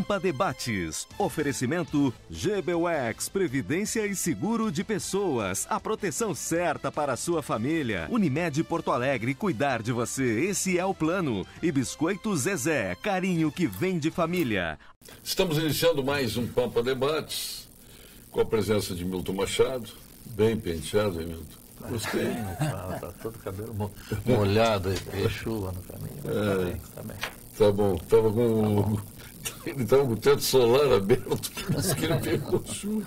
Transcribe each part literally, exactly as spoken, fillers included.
Pampa Debates. Oferecimento G B U X, Previdência e Seguro de Pessoas. A proteção certa para a sua família. Unimed Porto Alegre, cuidar de você. Esse é o plano. E Biscoito Zezé, carinho que vem de família. Estamos iniciando mais um Pampa Debates, com a presença de Milton Machado. Bem penteado, hein, Milton? Gostei. Está todo o cabelo molhado aí, chuva no caminho. É, tá bem, tá bem. Tá bom. Tava com... Ele estava com o teto solar aberto, por isso que ele pegou chuva.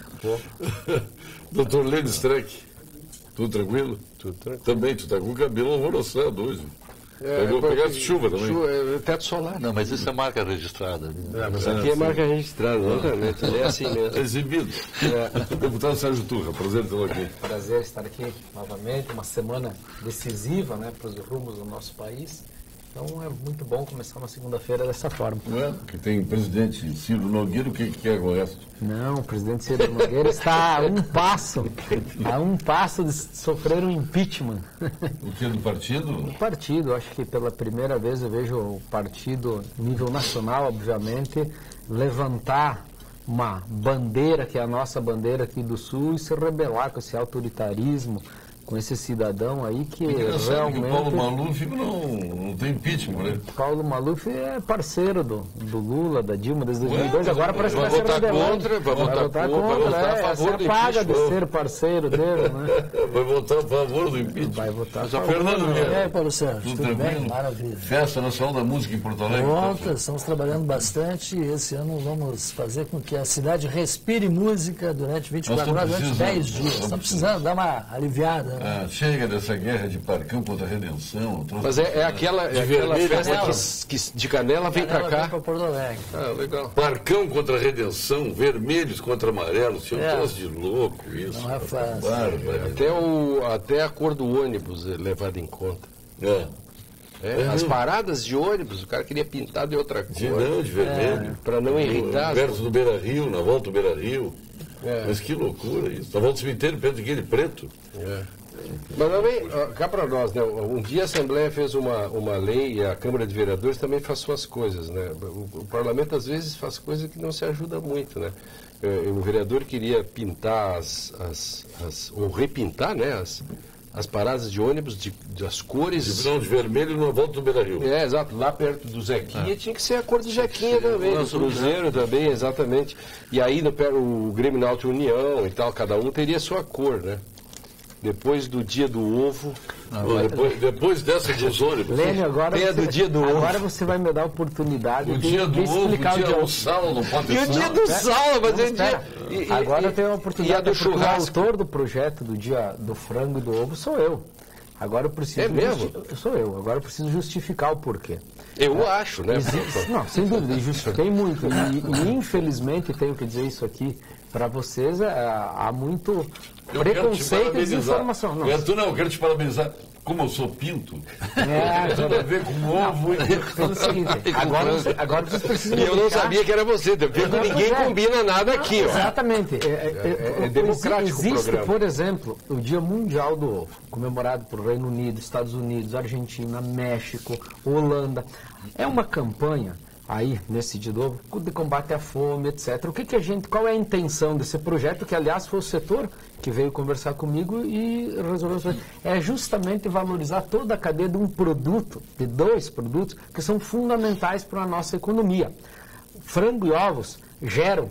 doutor Lênin Streck, tudo tranquilo? Tudo tranquilo. Também, tu tá com o cabelo alvoroçado hoje. É, Pegou, porque, pegasse chuva também. Chuva, é, teto solar. Não, mas isso é marca registrada. É, mas aqui é marca registrada, exatamente. É assim mesmo. Exibido. É. Deputado Sérgio Turra, prazer tê-lo aqui. Prazer estar aqui novamente, uma semana decisiva, né, para os rumos do nosso país. Então é muito bom começar uma segunda-feira dessa forma. Não é? Que tem o presidente Ciro Nogueira, o que que é com o resto? Não, o presidente Ciro Nogueira está a um passo, a um passo de sofrer um impeachment. O que é do partido? O partido, acho que pela primeira vez eu vejo o partido, nível nacional, obviamente, levantar uma bandeira, que é a nossa bandeira aqui do Sul, e se rebelar com esse autoritarismo, com esse cidadão aí que realmente... que o Paulo Maluf não, não tem impeachment, né? Paulo Maluf é parceiro do, do Lula, da Dilma, desde dois mil e dois, agora parece que vai, vai ser votar rebelante. contra, vai votar, vai votar contra, contra, vai votar é, a favor essa do é a paga de impeachment. ser parceiro dele, né? Vai votar a favor do impeachment. Vai votar a Só favor. Fernando E Vieira. aí, Paulo Sérgio, Tudo tudo, tranquilo? bem? Maravilha. Festa Nacional da Música em Porto Alegre. Pronto, estamos trabalhando bastante e esse ano vamos fazer com que a cidade respire música durante vinte e quatro horas, durante dez dias. Estamos precisando dar uma aliviada. Né? Ah, chega dessa guerra de Parcão contra a Redenção. Mas é, é aquela, é aquela vermelho, festa canela. que, que de canela vem pra Ela cá. vem para Porto Alegre. Ah, legal. Parcão contra a Redenção, vermelhos contra amarelos. Tinha um É. troço de louco isso. Não é fácil. Bárbaro. Até, o, até a cor do ônibus é levada em conta. É. É, É as mesmo? paradas de ônibus, o cara queria pintar de outra De, cor. não, de vermelho. Pra não irritar. as- Perto do Beira Rio, na volta do Beira Rio. É. Mas que loucura isso. Na volta do cemitério, perto daquele preto. É. Mas também, ó, cá para nós, né? Um dia a Assembleia fez uma, uma lei e a Câmara de Vereadores também faz suas coisas, né? O, o Parlamento às vezes faz coisas que não se ajuda muito, né? É, o vereador queria pintar as, as, as ou repintar, né? As, as paradas de ônibus de, das cores. De, não, de vermelho na volta do Beira Rio. É, exato, lá perto do Zequinha tinha que ser a cor do Zequinha também, do Cruzeiro também, exatamente. E aí no, o Grêmio Náutico União e tal, cada um teria a sua cor, né? Depois do dia do ovo. Bom, depois, depois dessa dos ônibus. Lênio, agora, Tem a você, do dia do agora ovo. você vai me dar a oportunidade O de, dia do de ovo, o explicar dia o dia do sal, não pode E o ser. dia do sal, mas é dia. Espera. e- e- Agora e- eu tenho a E a oportunidade, do porque o churrasco. autor do projeto do dia do frango e do ovo sou eu. Agora eu preciso... É mesmo? justi- Sou eu. Agora eu preciso justificar o porquê. Eu acho, né? Existe- não, sem dúvida, e justifiquei muito. E, e infelizmente tenho que dizer isso aqui para vocês, é, há muito Eu quero te preconceito e parabenizar. desinformação. Não, Eu, tu não, eu quero te parabenizar. Como eu sou pinto, É, tem tudo a ver com ovo. e- pelo seguinte, agora, você- agora vocês precisam E eu não deixar- sabia que era você, porque Não, ninguém pois é. combina nada aqui, ó. Exatamente. É, é- é democrático o Existe, programa. por exemplo, o Dia Mundial do Ovo, comemorado por Reino Unido, Estados Unidos, Argentina, México, Holanda. É uma campanha aí, nesse dia do ovo, de combate à fome, etcétera. O que, que a gente, qual é a intenção desse projeto, que aliás foi o setor que veio conversar comigo e resolveu fazer? É justamente valorizar toda a cadeia de um produto, de dois produtos, que são fundamentais para a nossa economia. Frango e ovos geram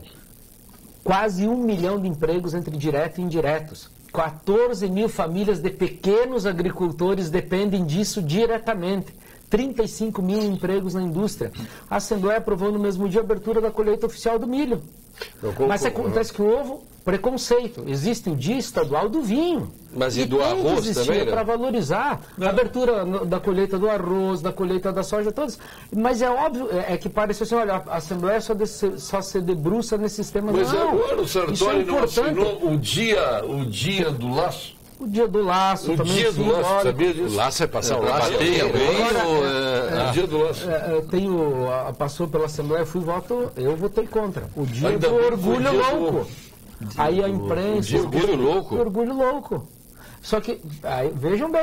quase um milhão de empregos entre direto e indiretos. quatorze mil famílias de pequenos agricultores dependem disso diretamente. trinta e cinco mil empregos na indústria. A Assembleia aprovou no mesmo dia a abertura da colheita oficial do milho. Mas acontece que o ovo, preconceito. Existe o dia estadual do vinho. Mas e do tem arroz que existir também, né? para valorizar a abertura no- da colheita do arroz, da colheita da soja, todas. Mas é óbvio, é, é que parece assim, olha, a Assembleia só, de, só se debruça nesses temas. Mas não, agora o isso é Sartori não importante. assinou o dia, o dia do laço. O dia do laço O também. dia do simbólico. laço, sabia O disso? laço é passar o É, laço. bater alguém, Agora, ou, É, o dia do laço. É, eu tenho, a- passou pela Assembleia, fui voto, eu votei contra. O dia Ainda do bem que foi orgulho o dia do- louco. Aí a imprensa... dia do orgulho louco? Orgulho louco. Só que, aí, vejam bem,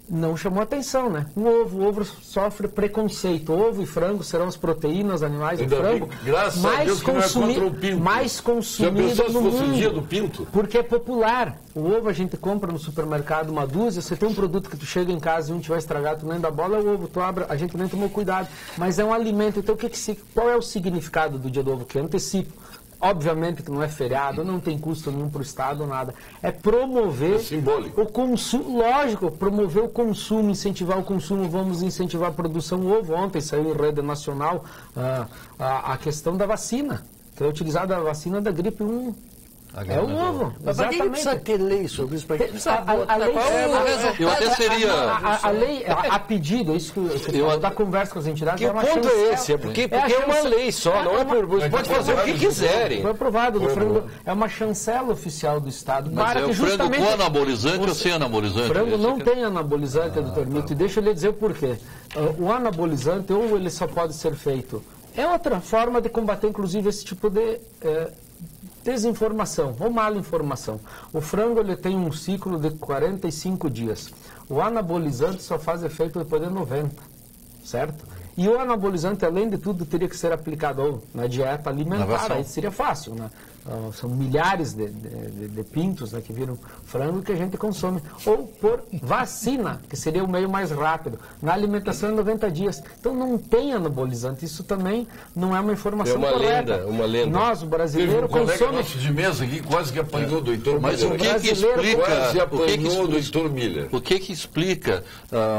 não chamou atenção, né? O ovo, o ovo sofre preconceito. Ovo e frango serão as proteínas animais do frango graças a Deus que não é contra o pinto. mais consumido Já pensou se no fosse mundo. o dia do pinto? Porque é popular. O ovo a gente compra no supermercado uma dúzia, você tem um produto que tu chega em casa e um tiver estragado, tu nem dá bola, é o ovo, tu abre, a gente nem tomou cuidado. Mas é um alimento, então o que que se, qual é o significado do dia do ovo? Que antecipo. Obviamente que não é feriado, não tem custo nenhum para o Estado, nada. É promover é simbólico. o consumo, lógico, promover o consumo, incentivar o consumo, vamos incentivar a produção do ovo. Ontem saiu em rede nacional uh, a, a questão da vacina, que é utilizada a vacina da gripe um. É o ovo. Mas para que precisa ter lei sobre isso? Para que precisa a, a, a lei, Eu até seria... A, a, a lei, a, a pedido, isso que eu, eu, eu da conversa com as entidades, que é uma o ponto chancela, é esse, é porque, porque é, é uma lei só, não é por... Você pode fazer o que quiserem. Foi aprovado, no frango, é uma chancela oficial do Estado. Mas para é que o frango justamente, com anabolizante ou sem anabolizante? O frango não que... tem anabolizante, ah, doutor Milton, e deixa eu lhe dizer o porquê. Uh, o anabolizante, ou ele só pode ser feito... É outra forma de combater, inclusive, esse tipo de... Eh, desinformação ou mal informação. O frango ele tem um ciclo de quarenta e cinco dias. O anabolizante só faz efeito depois de noventa, certo? E o anabolizante, além de tudo, teria que ser aplicado ou na dieta alimentar, aí seria fácil, né? Uh, são milhares de, de, de pintos, né, que viram frango que a gente consome. Ou por vacina, que seria o meio mais rápido. Na alimentação em noventa dias. Então não tem anabolizante. Isso também não é uma informação é uma correta. Lenda, uma lenda. Nós, o brasileiro, um consome... nosso de mesa aqui quase que apanhou do Heitor Mas Miller. o que que explica... Quase o que que apanhou do explica, Heitor Miller. o que que explica uh,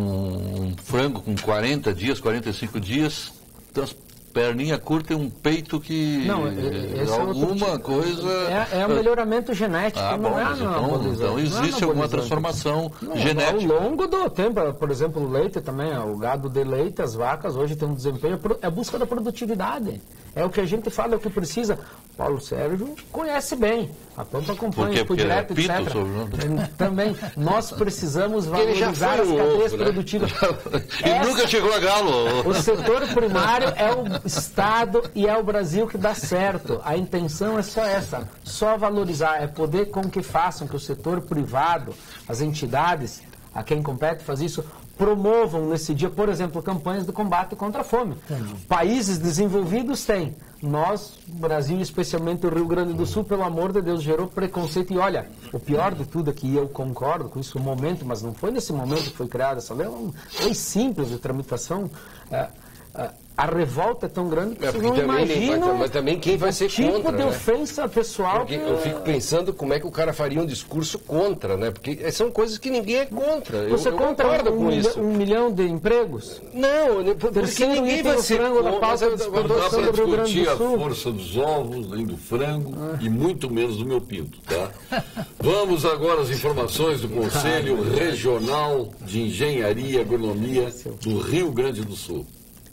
um, um frango com quarenta dias, quarenta e cinco dias, trans, perninha curta e um peito que... Não, esse alguma é coisa... É, é um melhoramento genético, ah, não bom, é mas então, anabolizante. então existe é alguma transformação não, genética. Ao longo do tempo, por exemplo, o leite também, o gado de leite, as vacas hoje tem um desempenho, é a busca da produtividade. É o que a gente fala, é o que precisa. Paulo Sérgio conhece bem. A Pampa acompanha Por o direto, é etcétera. sobre... Também, nós precisamos Ele já valorizar foi as o cadeias ovo, né? produtivas. E Essa- nunca chegou a galo. O setor primário é o Estado e é o Brasil que dá certo. A intenção é só essa, só valorizar, é poder com que façam que o setor privado, as entidades, a quem compete fazer isso, promovam nesse dia, por exemplo, campanhas de combate contra a fome. Países desenvolvidos têm. Nós, Brasil, especialmente o Rio Grande do Sul, pelo amor de Deus, gerou preconceito. E olha, o pior de tudo aqui, e eu concordo com isso, o momento, mas não foi nesse momento que foi criada essa lei, é uma lei simples de tramitação. É, é, a revolta é tão grande que É, vocês porque não também, nem- imaginam mas também quem vai ser o tipo contra, de né? ofensa pessoal. Porque que- eu fico pensando como é que o cara faria um discurso contra, né? Porque são coisas que ninguém é contra. Você eu, eu contra concordo um, com milha- isso. um milhão de empregos? Não, né, por- porque Terceiro ninguém item, vai o ser frango da contra. pauta Mas de eu- Não dá produção para do Rio Grande discutir do a Sul. força dos ovos, nem do frango e muito menos do meu pinto, tá? Vamos agora às informações do Conselho Regional de Engenharia e Agronomia do Rio Grande do Sul.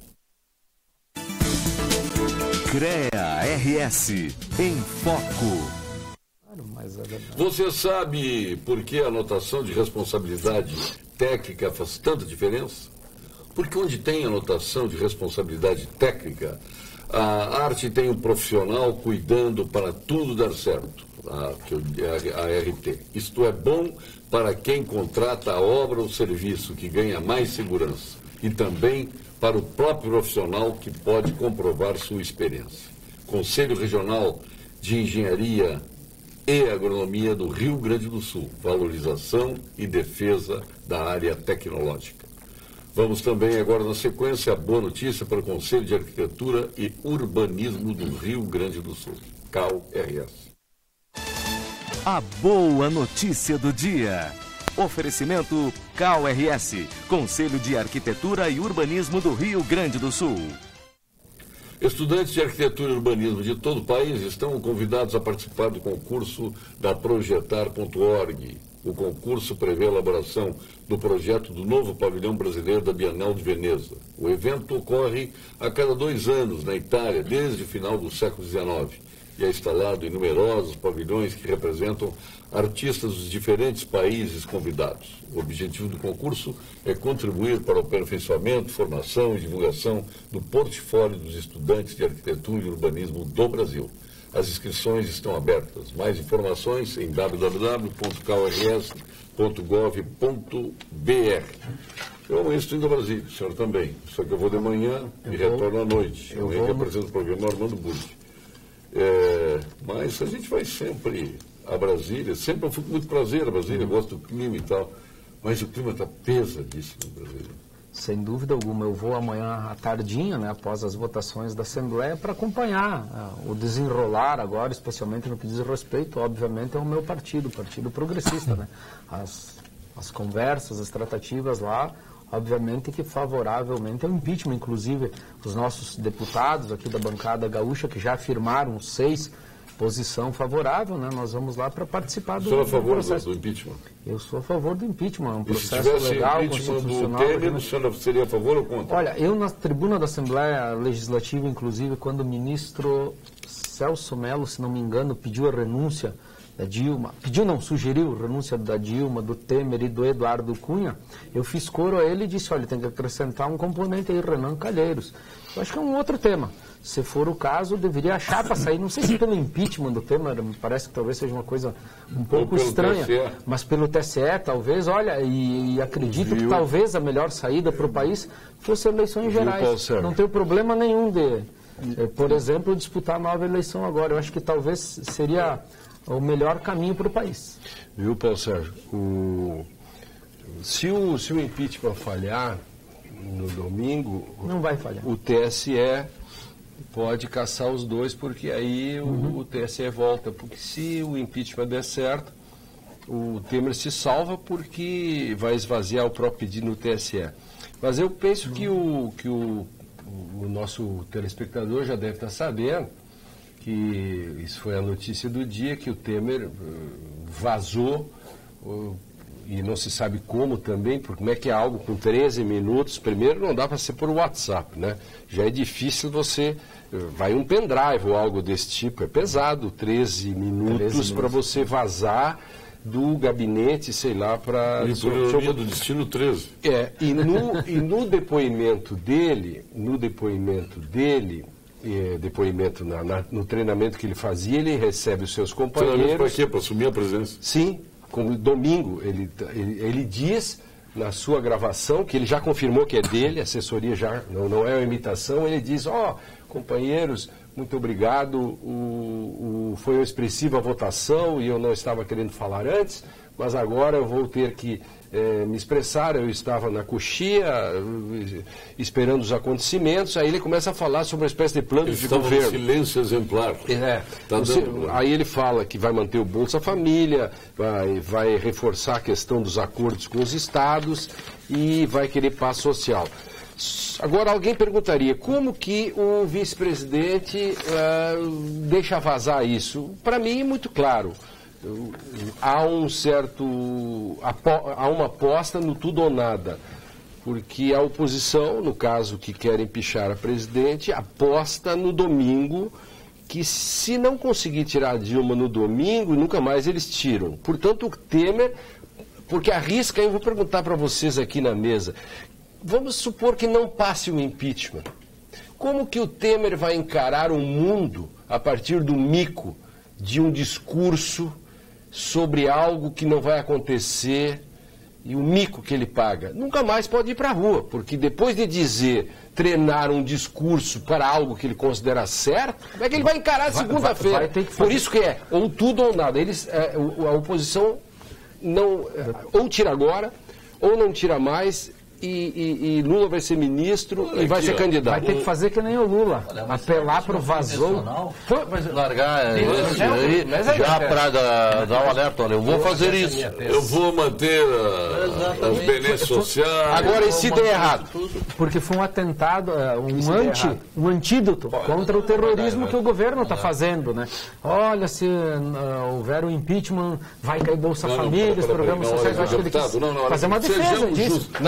CREA R S em Foco. Mas é verdade. Você sabe por que a anotação de responsabilidade técnica faz tanta diferença? Porque onde tem anotação de responsabilidade técnica, a arte tem um profissional cuidando para tudo dar certo, a, que eu- a, a R T. Isto é bom para quem contrata a obra ou serviço, que ganha mais segurança, e também para o próprio profissional, que pode comprovar sua experiência. Conselho Regional de Engenharia e Agronomia do Rio Grande do Sul, valorização e defesa da área tecnológica. Vamos também agora, na sequência, a boa notícia para o Conselho de Arquitetura e Urbanismo do Rio Grande do Sul, C A U R S. A boa notícia do dia. Oferecimento C A U R S, Conselho de Arquitetura e Urbanismo do Rio Grande do Sul. Estudantes de arquitetura e urbanismo de todo o país estão convidados a participar do concurso da projetar ponto org. O concurso prevê a elaboração do projeto do novo pavilhão brasileiro da Bienal de Veneza. O evento ocorre a cada dois anos na Itália, desde o final do século dezenove, e é instalado em numerosos pavilhões que representam artistas dos diferentes países convidados. O objetivo do concurso é contribuir para o aperfeiçoamento, formação e divulgação do portfólio dos estudantes de arquitetura e urbanismo do Brasil. as inscrições estão abertas. Mais informações em w w w ponto k r s ponto gov ponto b r. Eu amanhã estou indo ao Brasil, o senhor também. Só que eu vou de manhã e retorno à noite. Eu amanhã que apresento o programa Armando Burti. É, mas a gente vai sempre a Brasília. Sempre eu fui com muito prazer a Brasília, gosto do clima e tal. Mas o clima está pesadíssimo no Brasil. Sem dúvida alguma. Eu vou amanhã à tardinha, né, após as votações da Assembleia, para acompanhar uh, o desenrolar agora, especialmente no que diz respeito, obviamente, ao meu partido, o Partido Progressista. Né? As, as conversas, as tratativas lá, obviamente que favoravelmente ao impeachment. Inclusive, os nossos deputados aqui da bancada gaúcha, que já afirmaram seis posição favorável, né? Nós vamos lá para participar do, do processo. Você é a favor do, do impeachment? Eu sou a favor do impeachment, é um processo legal, constitucional. legal, Se tivesse impeachment do Temer, Temer, o senhor seria a favor ou contra? Olha, eu na tribuna da Assembleia Legislativa, inclusive, quando o ministro Celso Mello, se não me engano, pediu a renúncia da Dilma, pediu não, sugeriu a renúncia da Dilma, do Temer e do Eduardo Cunha, eu fiz coro a ele e disse, olha, tem que acrescentar um componente aí, Renan Calheiros. Eu acho que é um outro tema. Se for o caso, deveria achar para sair, não sei se pelo impeachment do Temer, me parece que talvez seja uma coisa um pouco estranha, T S E. Mas pelo T S E, talvez, olha, e, e acredito Viu? que talvez a melhor saída para o país fosse eleições gerais. Viu, não tenho problema nenhum de, por exemplo, disputar a nova eleição agora. Eu acho que talvez seria o melhor caminho para o país. Viu, Paulo Sérgio? O... Se, o, se o impeachment falhar no domingo, não vai falhar. O T S E pode caçar os dois, porque aí uhum. o, o T S E volta. Porque se o impeachment der certo, o Temer se salva porque vai esvaziar o próprio pedido no T S E. Mas eu penso uhum. que, o, que o, o nosso telespectador já deve estar sabendo que isso foi a notícia do dia, que o Temer vazou, e não se sabe como também, porque como é que é algo com treze minutos, primeiro não dá para ser por WhatsApp, né? Já é difícil você, vai um pendrive ou algo desse tipo, é pesado, treze minutos para você vazar do gabinete, sei lá, para... E por ironia do destino, treze. É, e no, e no depoimento dele, no depoimento dele, É, depoimento na, na, no treinamento que ele fazia, ele recebe os seus companheiros. Treinamento para quê? Para assumir a presença? Sim, como domingo, ele, ele, ele diz na sua gravação, que ele já confirmou que é dele, a assessoria já não, não é uma imitação, ele diz, ó, oh, companheiros, muito obrigado, o, o, foi uma expressiva votação e eu não estava querendo falar antes, mas agora eu vou ter que é, me expressar. Eu estava na coxia, esperando os acontecimentos, aí ele começa a falar sobre uma espécie de plano ele de governo. No silêncio exemplar. É, tá você, dando... Aí ele fala que vai manter o Bolsa Família, vai, vai reforçar a questão dos acordos com os estados e vai querer paz social. Agora, alguém perguntaria, como que o vice-presidente uh, deixa vazar isso? Para mim, é muito claro. Há um certo... Há uma aposta no tudo ou nada. Porque a oposição, no caso que quer empichar a presidente, aposta no domingo, que se não conseguir tirar a Dilma no domingo, nunca mais eles tiram. Portanto, o Temer... Porque arrisca, eu vou perguntar para vocês aqui na mesa... Vamos supor que não passe o impeachment. Como que o Temer vai encarar o mundo a partir do mico de um discurso sobre algo que não vai acontecer e o mico que ele paga? Nunca mais pode ir para a rua, porque depois de dizer, treinar um discurso para algo que ele considera certo, como é que ele vai encarar segunda-feira? Por isso que é ou tudo ou nada. Eles, é, a oposição não, ou tira agora, ou não tira mais... E, e, e Lula vai ser ministro Olha e vai aqui, ser ó, candidato. Vai ter que fazer que nem o Lula. Olha, apelar para o vazou. Largar isso aí, já para dar, dar um alerta. Olha, eu vou fazer isso. Eu vou manter a, as benesses sociais. Agora, e se der errado? Porque foi um atentado, um, anti, um antídoto contra o terrorismo que o governo está fazendo. Né? Olha, se uh, houver um impeachment, vai cair Bolsa Família, os programas sociais. Acho que ele quis fazer uma defesa disso. Não, não,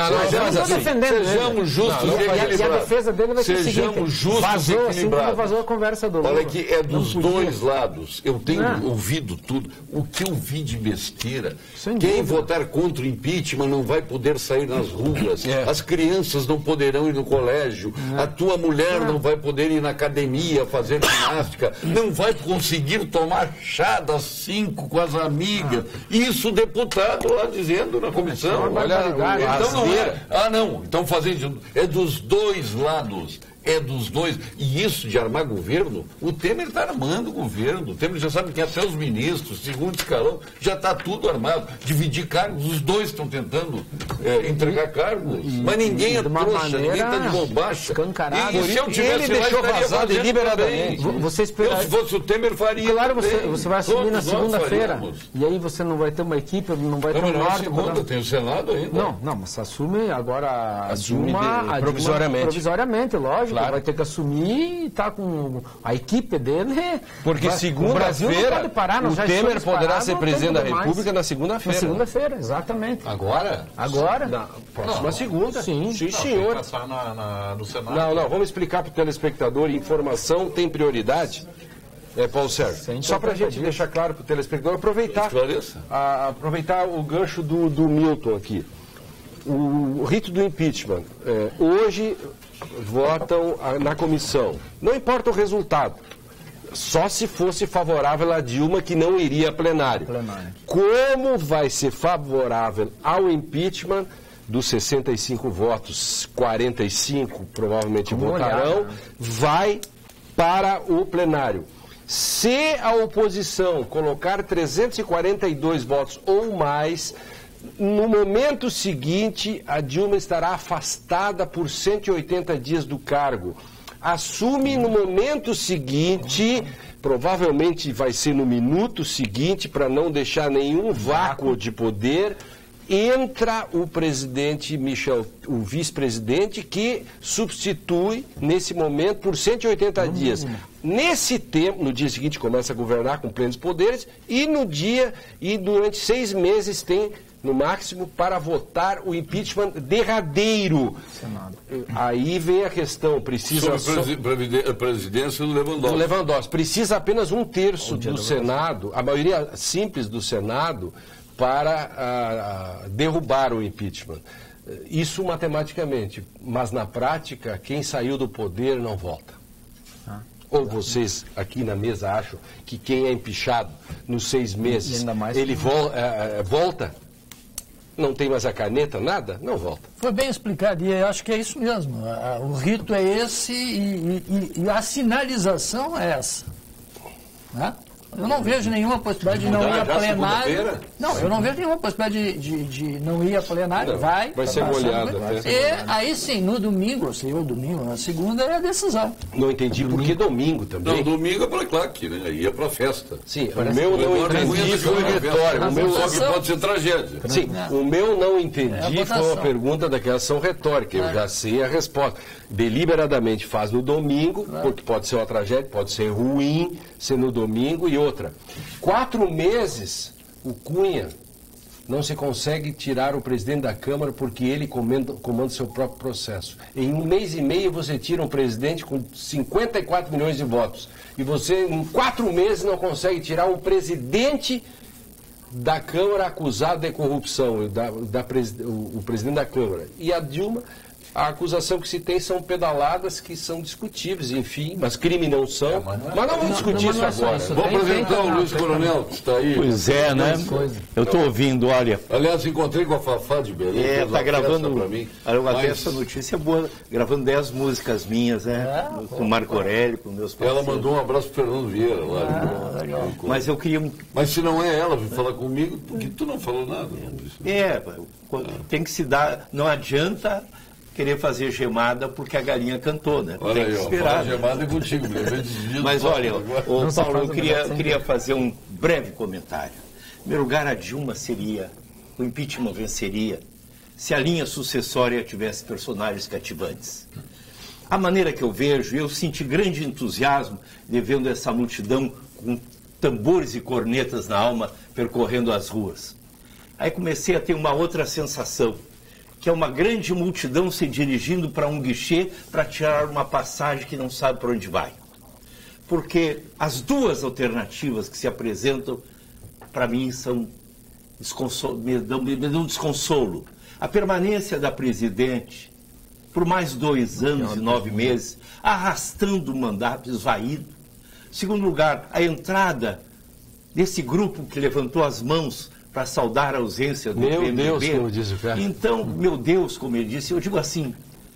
mas assim, defendendo sejamos ele. justos Não, e e a- e a equilibrados. defesa dele vai ser o Sejamos seguinte, justos vazou e assim como equilibrados. vazou a conversa do Lula. Olha que é dos Não podia. dois lados. Eu tenho Não. ouvido tudo. O que eu vi de besteira. Sem Quem dúvida. votar contra o impeachment não vai poder sair nas ruas. É. As crianças não poderão ir no colégio. A tua mulher não vai poder ir na academia fazer ginástica. Não vai conseguir tomar chá das cinco com as amigas. Isso o deputado lá dizendo na comissão. Olha, Então não é. Ah, não. Então fazendo. É dos dois lados. É dos dois. E isso de armar governo, o Temer está armando o governo. O Temer já sabe que até os ministros, segundo escalão, já está tudo armado. Dividir cargos, os dois estão tentando é, entregar cargos. E- Mas ninguém e é de uma trouxa, ninguém está de maneira bombacha. escancarada. E, e se eu Ele tivesse lá, deixou estaria vazar fazendo deliberadamente. também. Você espera- Eu, se fosse o Temer, faria. Claro, você, também. você vai assumir Todos na nós segunda-feira. faríamos. E aí você não vai ter uma equipe, não vai ter Não, um mas não é norte. segunda, não. tem o Senado ainda. Não, não, mas assume agora a Assume Dilma, de- a Dilma provisoriamente. provisoriamente, lógico, Claro. vai ter que assumir e tá com a equipe dele. Porque Vai- o Brasil não segunda-feira pode parar, nós o já Temer estamos poderá parados ser há presidente tempo da demais. República na Na segunda-feira. segunda-feira, exatamente. Agora? Agora? Na próxima segunda. Sim. Sim, Tem que senhor. passar na, na- no Senado. Não, não, vamos explicar para o telespectador, informação tem prioridade. É, Paulo Sérgio, Sem só para a gente disso. deixar claro para o telespectador, aproveitar, Esclareça. a- aproveitar o gancho do, do Milton aqui. O, o rito do impeachment. É, hoje votam a- na comissão. Não importa o resultado. Só se fosse favorável a Dilma, que não iria a plenário. Plenário. Como vai ser favorável ao impeachment, dos sessenta e cinco votos, quarenta e cinco provavelmente Vamos votarão, olhar, né? vai para o plenário. Se a oposição colocar trezentos e quarenta e dois votos ou mais, no momento seguinte, a Dilma estará afastada por cento e oitenta dias do cargo. Assume no momento seguinte, provavelmente vai ser no minuto seguinte, para não deixar nenhum vácuo de poder, entra o presidente Michel, o vice-presidente, que substitui nesse momento por cento e oitenta dias. Nesse tempo, no dia seguinte começa a governar com plenos poderes e no dia e durante seis meses tem no máximo para votar o impeachment derradeiro. Senado. Aí vem a questão, precisa Sobre a presi- previde- a presidência do Lewandowski. do Lewandowski. Precisa apenas um terço do Senado, a maioria simples do Senado, para ah, ah, derrubar o impeachment. Isso matematicamente, mas na prática, quem saiu do poder não volta. Ou vocês aqui na mesa acham que quem é empichado nos seis E meses, ainda mais ele que- vol- ah, ah, volta? Não tem mais a caneta, nada? Não volta. Foi bem explicado, e eu acho que é isso mesmo. A- O rito é esse e, e- e a sinalização é essa. Né? Eu não vejo nenhuma possibilidade de não Mudar ir a já plenário. segunda-feira? Não, eu não vejo nenhuma possibilidade de, de- de não ir a plenário. Não, vai. vai ser passar, goleada, vai. vai ser E aí sim, no domingo, se ou domingo, na segunda é a decisão. Não entendi por que domingo Não, também. domingo é para claque, né? Ia para festa. Sim, o meu não Agora, entendi reconheça que foi é uma retórico. festa. O meu Só que pode ser tragédia. Sim, o meu não É a entendi foi votação. uma pergunta daquela ação retórica. Eu já sei a resposta. Deliberadamente faz no domingo, porque pode ser uma tragédia, pode ser ruim ser no domingo e outra. Quatro meses, o Cunha não se consegue tirar o presidente da Câmara porque ele comanda, comanda o seu próprio processo. Em um mês e meio você tira um presidente com cinquenta e quatro milhões de votos. E você, em quatro meses, não consegue tirar um presidente da Câmara acusado de corrupção, da, da presi- o, o presidente da Câmara. E a Dilma, a acusação que se tem são pedaladas que são discutíveis, enfim, mas crime não são. mas, não vamos discutir não, não é isso só agora. isso. Vou Tem- apresentar tem- o Luiz Coronel, que está aí. Pois é, né? Eu estou ouvindo, olha. Aliás, encontrei com a Fafá de Belém. É, fez tá uma gravando. festa pra mim. Olha, eu até Mas essa notícia é boa. Gravando dez músicas minhas, né? com o Marco Aurélio, com meus ela parceiros. mandou um abraço pro Fernando Vieira lá. Mas eu queria. Mas se não é ela, vem falar comigo, porque tu não falou nada. É, tem que se dar. Não adianta querer fazer gemada porque a galinha cantou, né? Olha tem aí, que ó, esperar. fala né? gemada é contigo, me lembrei desses dias Mas do olha, Paulo agora. ô, Não só Paulo, eu faz o queria, melhor sem queria fazer um breve comentário. Em primeiro lugar, a Dilma seria, o impeachment venceria, se a linha sucessória tivesse personagens cativantes. A maneira que eu vejo, eu senti grande entusiasmo de vendo essa multidão com tambores e cornetas na alma percorrendo as ruas. Aí comecei a ter uma outra sensação, que é uma grande multidão se dirigindo para um guichê para tirar uma passagem que não sabe para onde vai. Porque as duas alternativas que se apresentam, para mim, são desconsolo, me, dão, me dão desconsolo. A permanência da presidente por mais dois anos e nove meses, arrastando o mandato esvaído. Segundo lugar, a entrada desse grupo que levantou as mãos para saudar a ausência do Meu P M D B. Deus, como diz o cara. Então, meu Deus, como ele disse, eu digo assim,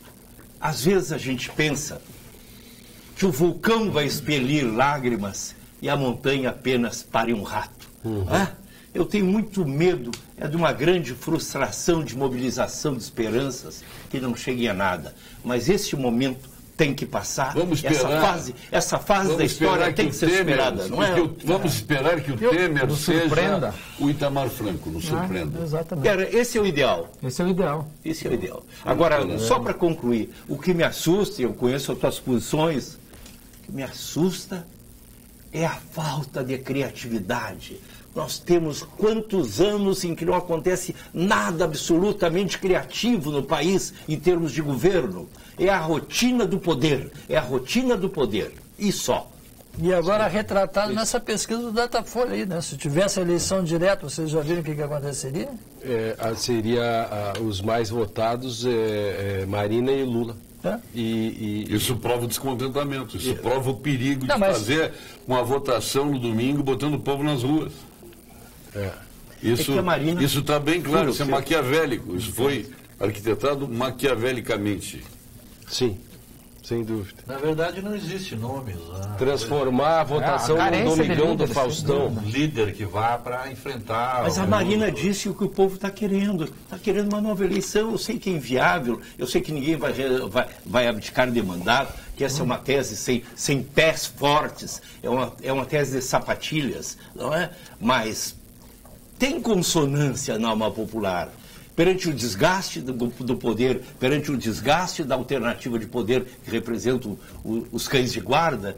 às vezes a gente pensa que o vulcão vai expelir lágrimas e a montanha apenas pare um rato. Uhum. Ah, eu tenho muito medo é de uma grande frustração de mobilização de esperanças que não cheguem a nada. Mas este momento tem que passar. Vamos esperar. Essa fase, essa fase da história tem que, que ser Temer, superada, não é? Que o, vamos esperar que o eu, Temer seja surpreenda. o Itamar Franco, nos surpreenda. Ah, exatamente. Cara, esse é o ideal. Esse é o ideal. Esse é o ideal. Agora, é. só para concluir, o que me assusta, eu conheço as tuas posições, o que me assusta é a falta de criatividade. Nós temos quantos anos em que não acontece nada absolutamente criativo no país em termos de governo? É a rotina do poder, é a rotina do poder, e só. E agora retratado nessa pesquisa do Datafolha aí, né? Se tivesse eleição direta, vocês já viram o que, que aconteceria? É, seria a, os mais votados, é, é, Marina e Lula. É? E, e... Isso prova o descontentamento, isso e... prova o perigo não, de mas... fazer uma votação no domingo botando o povo nas ruas. É. Isso é Marina... está bem claro, isso é maquiavélico, isso foi arquitetado maquiavelicamente. Sim, sem dúvida. Na verdade não existe nomes. Ah, Transformar a votação é, a no Domingão do Faustão. Um líder que vá para enfrentar... Mas a Marina disse o que o povo está querendo. Está querendo uma nova eleição. Eu sei que é inviável, eu sei que ninguém vai, vai, vai abdicar de mandato, que essa é uma tese sem, sem pés fortes, é uma, é uma tese de sapatilhas, não é? Mas tem consonância na alma popular. Perante o desgaste do, do poder, perante o desgaste da alternativa de poder que representam o, os cães de guarda,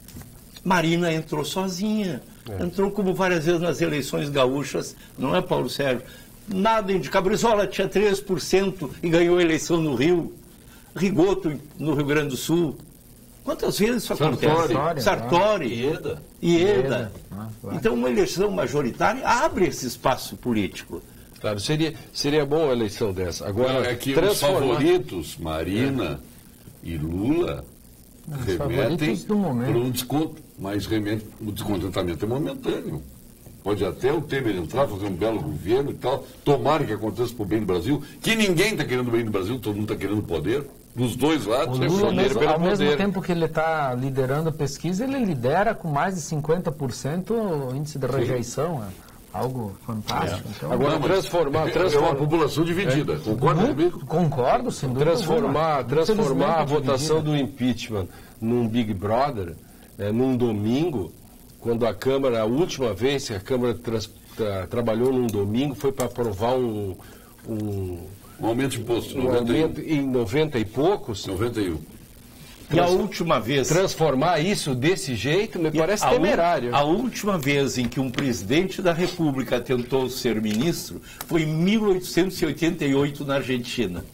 Marina entrou sozinha. É. Entrou como várias vezes nas eleições gaúchas, não é, Paulo Sérgio? Nada indica. Brizola tinha três por cento e ganhou a eleição no Rio. Rigoto no Rio Grande do Sul. Quantas vezes isso acontece? Sartori. Sartori. Ieda. Ieda. Então, uma eleição majoritária abre esse espaço político. Claro, seria, seria bom a eleição dessa. Agora, não, é que transformar... os favoritos, Marina é. e Lula, os remetem para um desconto, mas remete, o descontentamento é momentâneo. Pode até o Temer entrar, fazer um belo governo e tal, tomara que aconteça para o bem do Brasil, que ninguém está querendo o bem do Brasil, todo mundo está querendo poder, dos dois lados. O Lula, mesmo, ao poder. mesmo tempo que ele está liderando a pesquisa, ele lidera com mais de cinquenta por cento o índice de rejeição. Sim. Algo fantástico. É. Então, agora, não, transformar, transformar... É uma população dividida, é. concorda comigo? Concordo, sem dúvida. Transformar, transformar a votação do impeachment num Big Brother, é, num domingo, quando a Câmara, a última vez que a Câmara trans, tra, trabalhou num domingo, foi para aprovar um... Um, um aumento de imposto. Um aumento em noventa e poucos. noventa e um. E a última vez... Transformar isso desse jeito me parece temerário. A última vez em que um presidente da República tentou ser ministro foi em mil oitocentos e oitenta e oito na Argentina.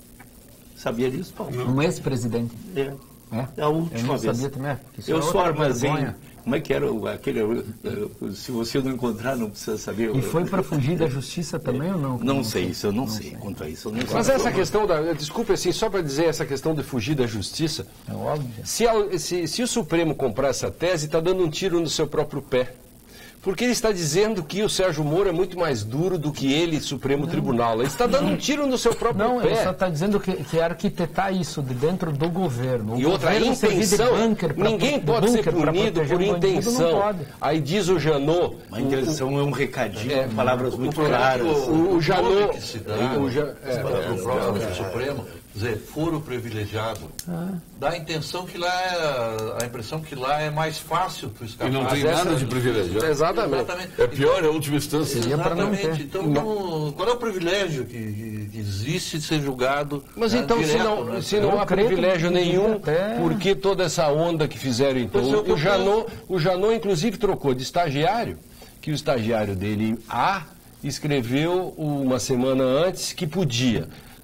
Sabia disso, Paulo? Um ex-presidente. É. É a última Eu não vez. Sabia também. Eu sou armazém. Como é que era aquele... Se você não encontrar, não precisa saber. E foi para fugir da justiça também ou não? Não, não sei, isso eu não, não sei. sei. Quanto a isso, eu não sei. Mas essa questão da... Desculpe, assim, só para dizer essa questão de fugir da justiça. É óbvio. Se, se, se o Supremo comprar essa tese, está dando um tiro no seu próprio pé. Porque ele está dizendo que o Sérgio Moro é muito mais duro do que ele, Supremo não. Tribunal. Ele está dando um tiro no seu próprio não, pé. Não, ele só está dizendo que, que é arquitetar isso de dentro do governo. O e outra intenção, ninguém pode ser punido por intenção. Aí diz o Janot... Uma intenção é um recadinho, é, palavras muito claras. O, o Janot... que se dá o ja, é, é, o próprio é, Supremo, dizer, foro privilegiado, ah. dá a intenção que lá é, a impressão que lá é mais fácil tu escapar. E não tem nada de privilegiado. Exatamente. Exatamente. É pior, é a última instância. Exatamente. Então, não. qual é o privilégio que, que existe de ser julgado? Mas então, direto, se não, né? se não há privilégio nenhum, até... por que toda essa onda que fizeram então? O, o, Janot, o Janot, inclusive, trocou de estagiário, que o estagiário dele, A, escreveu uma semana antes que podia.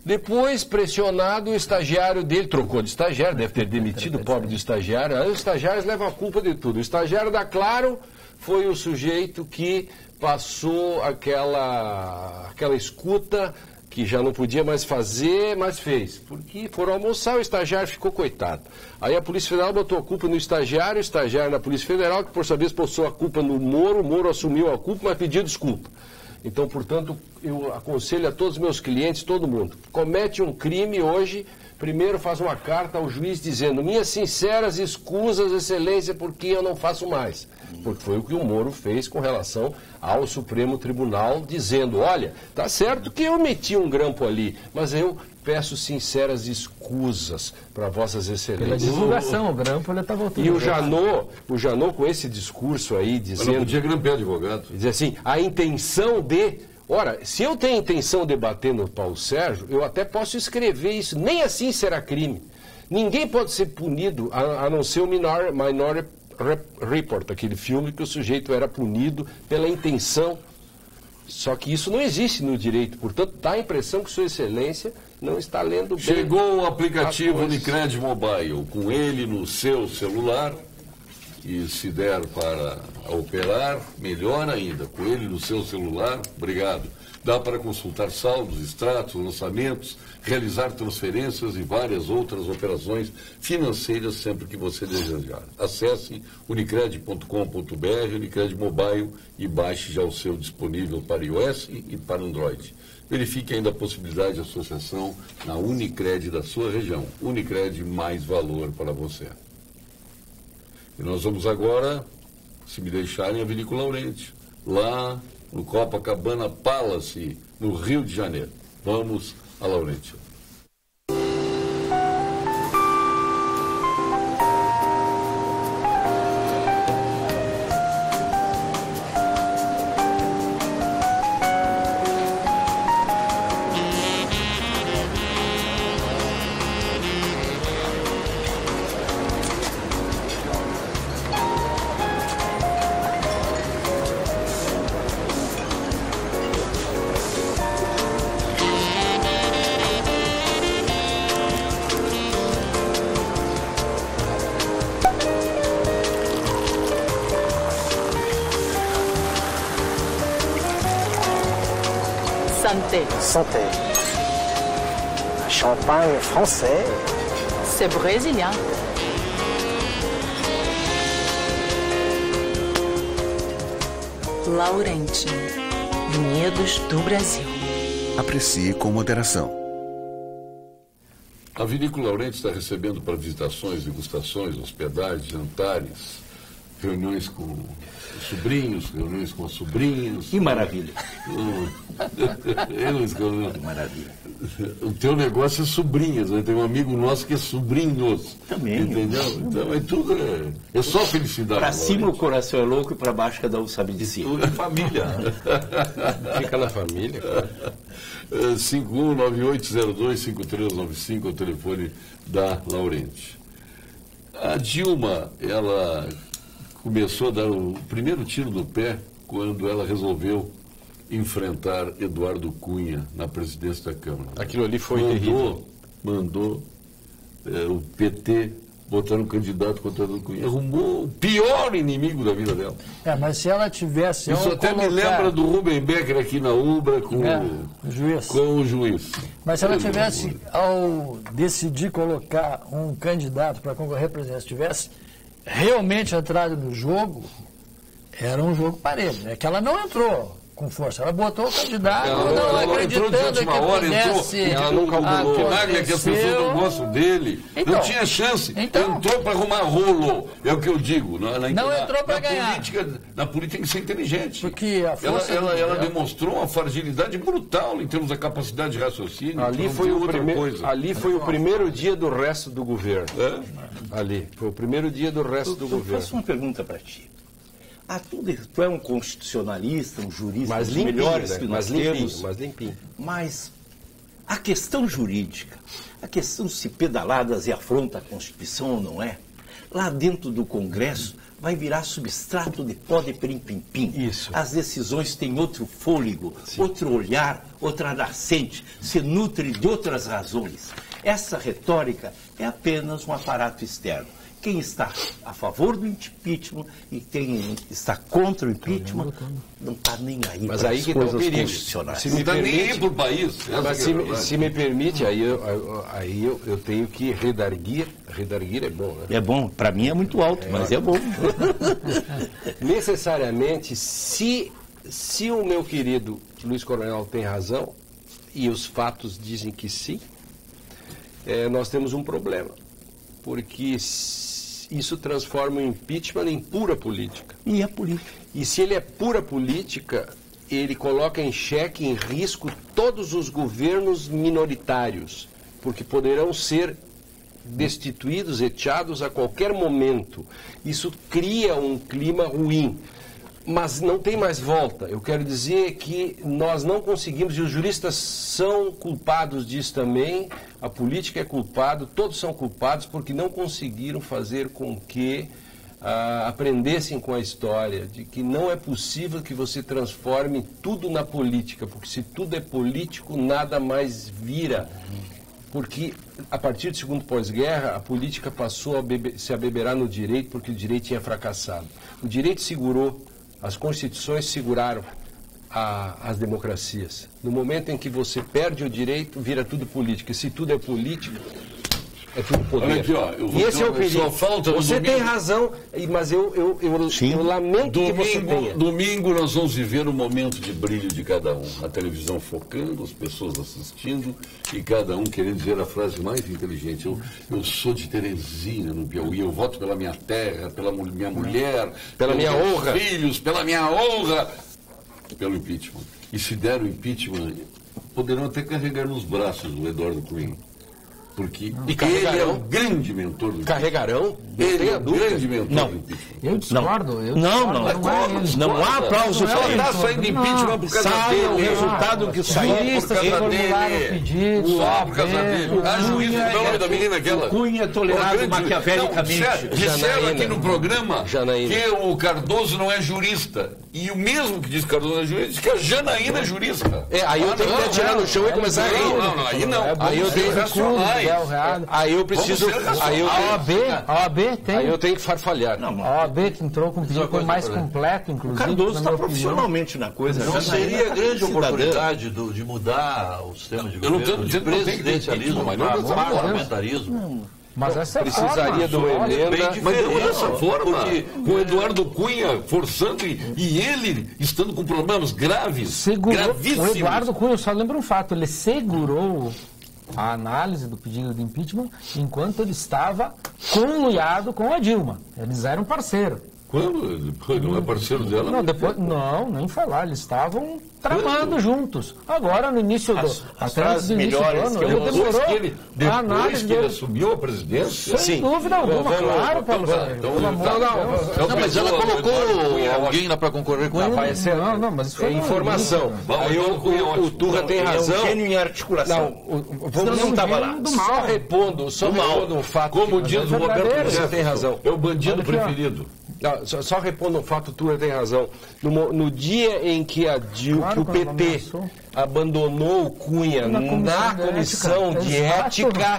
Depois, pressionado, o estagiário dele, trocou de estagiário, deve ter demitido o pobre do estagiário. Aí os estagiários levam a culpa de tudo. O estagiário da Claro foi o sujeito que passou aquela, aquela escuta que já não podia mais fazer, mas fez. Porque foram almoçar, o estagiário ficou coitado. Aí a Polícia Federal botou a culpa no estagiário, o estagiário na Polícia Federal, que por sua vez postou a culpa no Moro, o Moro assumiu a culpa, mas pediu desculpa. Então, portanto, eu aconselho a todos os meus clientes, todo mundo, comete um crime hoje, primeiro faz uma carta ao juiz dizendo: minhas sinceras escusas, excelência, porque eu não faço mais. Porque foi o que o Moro fez com relação ao Supremo Tribunal, dizendo: olha, tá certo que eu meti um grampo ali, mas eu peço sinceras escusas para vossas excelências. Pela divulgação, o grampo ele está voltando. E o Janot, o Janot com esse discurso aí, dizendo... Eu não podia grampear advogado. Dizer assim, a intenção de... Ora, se eu tenho intenção de bater no Paulo Sérgio, eu até posso escrever isso. Nem assim será crime. Ninguém pode ser punido, a, a não ser o Minor, Minority Report, aquele filme que o sujeito era punido pela intenção. Só que isso não existe no direito. Portanto, dá a impressão que Sua Excelência não está lendo bem. Chegou o aplicativo Unicred Mobile. Com ele no seu celular, e se der para operar, melhor ainda. Com ele no seu celular, obrigado. Dá para consultar saldos, extratos, lançamentos, realizar transferências e várias outras operações financeiras sempre que você desejar. Acesse unicred ponto com ponto br, Unicred Mobile, e baixe já o seu disponível para iOS e para Android. Verifique ainda a possibilidade de associação na Unicred da sua região. Unicred, mais valor para você. E nós vamos agora, se me deixarem, a Vinícola Laurenti, lá no Copacabana Palace, no Rio de Janeiro. Vamos a Laurenti. Santé. Santé. Champagne français. C'est brésilien. Laurenti. Vinhedos do Brasil. Aprecie com moderação. A Vinícola Laurenti está recebendo para visitações, degustações, hospedagens, jantares, reuniões com os sobrinhos, reuniões com as sobrinhas. Que maravilha. Que maravilha. O teu negócio é sobrinhas, né? Tem um amigo nosso que é sobrinhos. Também. Entendeu? Então é tudo, é, é só felicidade. Para cima o coração é louco e para baixo cada um sabe de si. Tudo é família. Fica na família, cara. cinco um nove oito zero dois cinco três nove cinco é o telefone da Laurenti. A Dilma, ela começou a dar o primeiro tiro no pé quando ela resolveu enfrentar Eduardo Cunha na presidência da Câmara. Aquilo ali foi mandou, terrível. Mandou é, o P T botar um candidato contra Eduardo Cunha. Arrumou o pior inimigo da vida dela. É, mas se ela tivesse... Isso até colocar... me lembra do Rubem Becker aqui na Ubra com, é, o, o juiz. com o juiz. Mas se ela tivesse, ao decidir colocar um candidato para concorrer à presidência, tivesse realmente entrado no jogo, era um jogo parelho. É que ela não entrou com força, ela botou o candidato, ela, não ela acreditando entrou de última que hora, pudesse... entrou, ela não calculou. O Nagler, que as pessoas não gostam dele, então, não tinha chance. Então, entrou para arrumar rolo, é o que eu digo. Na, na, não na, entrou para ganhar. Política, na política tem que ser inteligente. Porque a força ela, ela, ela demonstrou uma fragilidade brutal em termos da capacidade de raciocínio. Ali foi, o, prime... Ali foi o primeiro dia do resto do governo. É? Ali, foi o primeiro dia do resto eu, do eu governo. Eu faço uma pergunta para ti. Ah, tu, tu é um constitucionalista, um jurista, mas dos limpinho, melhores né? que mas nós limpinho, temos. mas limpinho. Mas a questão jurídica, a questão de se pedaladas e afronta a Constituição ou não é, lá dentro do Congresso vai virar substrato de pó de prim-pim-pim. Isso. As decisões têm outro fôlego, Sim. outro olhar, outra nascente, se nutre de outras razões. Essa retórica é apenas um aparato externo. Quem está a favor do impeachment e quem está contra o impeachment não está nem aí. Mas para aí as que está o coisas perigo. constitucionais. Se me Não está nem permite, aí para o país. mas se, me, se me permite, aí, eu, aí eu, eu tenho que redarguir. Redarguir é bom, né? É bom, para mim é muito alto, é, mas é bom. Necessariamente, se, se o meu querido Luiz Coronel tem razão, e os fatos dizem que sim, é, nós temos um problema. Porque isso transforma o impeachment em pura política. E é política. E se ele é pura política, ele coloca em xeque, em risco, todos os governos minoritários, porque poderão ser destituídos, etiados a qualquer momento. Isso cria um clima ruim. Mas não tem mais volta. Eu quero dizer que nós não conseguimos, e os juristas são culpados disso também, a política é culpada, todos são culpados porque não conseguiram fazer com que ah, aprendessem com a história, de que não é possível que você transforme tudo na política, porque se tudo é político, nada mais vira. Porque a partir do segundo pós-guerra, a política passou a bebe- se abeberar no direito, porque o direito tinha fracassado. O direito segurou. As constituições seguraram a, as democracias. No momento em que você perde o direito, vira tudo política. E se tudo é política, é tudo poder. Olha aqui, ó, eu vou e esse é o perigo. só falta no Você domingo. tem razão, mas eu, eu, eu, eu lamento que você Domingo, tenha. domingo nós vamos viver um momento de brilho de cada um. A televisão focando, as pessoas assistindo e cada um querendo dizer a frase mais inteligente. Eu, eu sou de Teresina, no Piauí, eu voto pela minha terra, pela mu- minha mulher, Pela pelos minha meus honra. filhos, pela minha honra, pelo impeachment. E se der o impeachment, poderão até carregar nos braços o Eduardo Cunha. Porque ele é o grande mentor do impeachment. Carregarão? Ele é Tenha o dúvida. grande mentor Não. do impeachment. Eu discordo. Eu Não, discordo, não, é como? ele. Não há aplauso Não é para ele. Está saindo impeachment por causa Sai o dele. resultado que saiu Só por Juristas causa formularam dele. o pedido, Só por causa A, B, dele. A juíza, Cunha não, o nome é- da menina aquela. o Cunha é tolerado O grande- maquiavelicamente. Não, disseram- disseram Janaína. aqui no programa Janaína. que o Cardoso não é jurista. E o mesmo que diz que o Cardoso não é jurista, diz que a Janaína é jurista. É, aí eu Ah, tenho que não, me atirar no chão e começar a rir. Não, não, não, aí não. É bom Aí eu ser tenho fecundo, racionais. Del Reado. Aí eu preciso. Vamos ser Aí eu A tenho, OAB, a OAB tem. aí eu tenho que farfalhar. Não, A OAB que entrou com um pedido coisa, mais por exemplo. completo, o inclusive. Cardoso na está minha opinião. profissionalmente na coisa. Não Janaína seria tá grande cidadã. oportunidade do- de mudar o sistema de Eu não governo, tô de dizendo que não tem que ter presidencialismo impeachment, mas não para dessa forma. parlamentarismo. Mas essa é a Precisaria forma. de uma Olha, emenda. bem Mas não diferente, dessa forma, porque- com o Eduardo Cunha forçando e, e ele estando com problemas graves, Segurou, gravíssimos. o Eduardo Cunha, eu só lembro um fato, ele segurou a análise do pedido de impeachment enquanto ele estava conluiado com a Dilma. Eles eram parceiros. Quando? Ele não é parceiro dela? Não, depois, não, nem falar, eles estavam tramando juntos. Agora, no início do, As- as até antes frases do início do melhores ano, que eu ele ouço demorou Depois que ele, a depois análise que ele dele. assumiu a presidência? Sem dúvida alguma, Vamos- claro, vamos- Paulo tá, Sérgio. então, Pelo amor tá, de não, Deus. então, Não, mas ela o Eduardo colocou Cunha é alguém lá para concorrer com ele. Vai ser- Não, não, mas isso É foi no informação. início. Bom, Aí o, Eduardo Cunha é o, o ótimo. Turra tem Ele é um razão. gênio em articulação. Não, o- o- vamos Não, não estava lá. gênio do Só mal. repondo, só Do mal. repondo um fato. Como que- diz é o Roberto verdadeiro. Jefferson, Você tem razão. é o bandido Olha aqui, ó. preferido. Não, só, só repondo um fato, o Turra tem razão. No, mo- no dia em que, a Dil, Claro, que o quando P T ameaçou. abandonou o Cunha Na na comissão de comissão ética. de Exato. ética,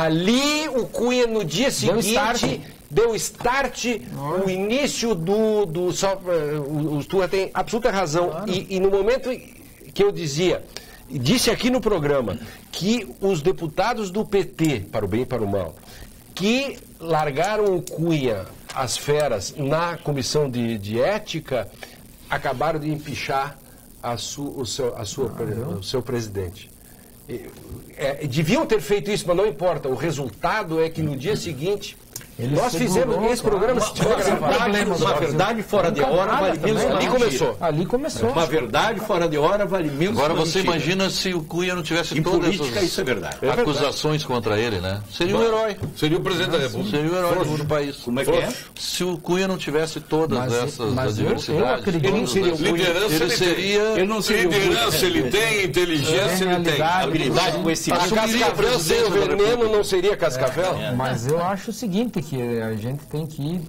ali o Cunha no dia Deu start. seguinte deu start, o início do... do só, eh, o, o Turra tem absoluta razão. E, e no momento que eu dizia, disse aqui no programa, que os deputados do P T, para o bem e para o mal, que largaram o Cunha, as feras, na comissão de, de ética, acabaram de empichar a su, o, seu, a sua, o seu presidente. E, é, deviam ter feito isso, mas não importa. O resultado é que no dia seguinte, Ele nós fizemos segurou, esse programa, se tiver Uma gravado. verdade, uma verdade fora de hora vale menos que uma Ali mentira. começou. Ali começou. Uma verdade fora de hora vale menos Agora que uma você mentira. imagina se o Cunha não tivesse Em todas política, essas isso é verdade. acusações contra ele, né? Seria um herói. Seria o presidente da República. Seria o herói do país. Como é que é? Se o Cunha não tivesse todas Mas- essas mas eu- eu adversidades, acredito- todas Ele seria as- o Cunha. Liderança ele ele seria... Eu não seria o Liderança ele tem, inteligência ele tem. Genialidade. habilidade com esse A assumiria a Cascavel sem o presidência da veneno República. não seria Cascavel? Mas eu acho o seguinte, que a gente tem que ir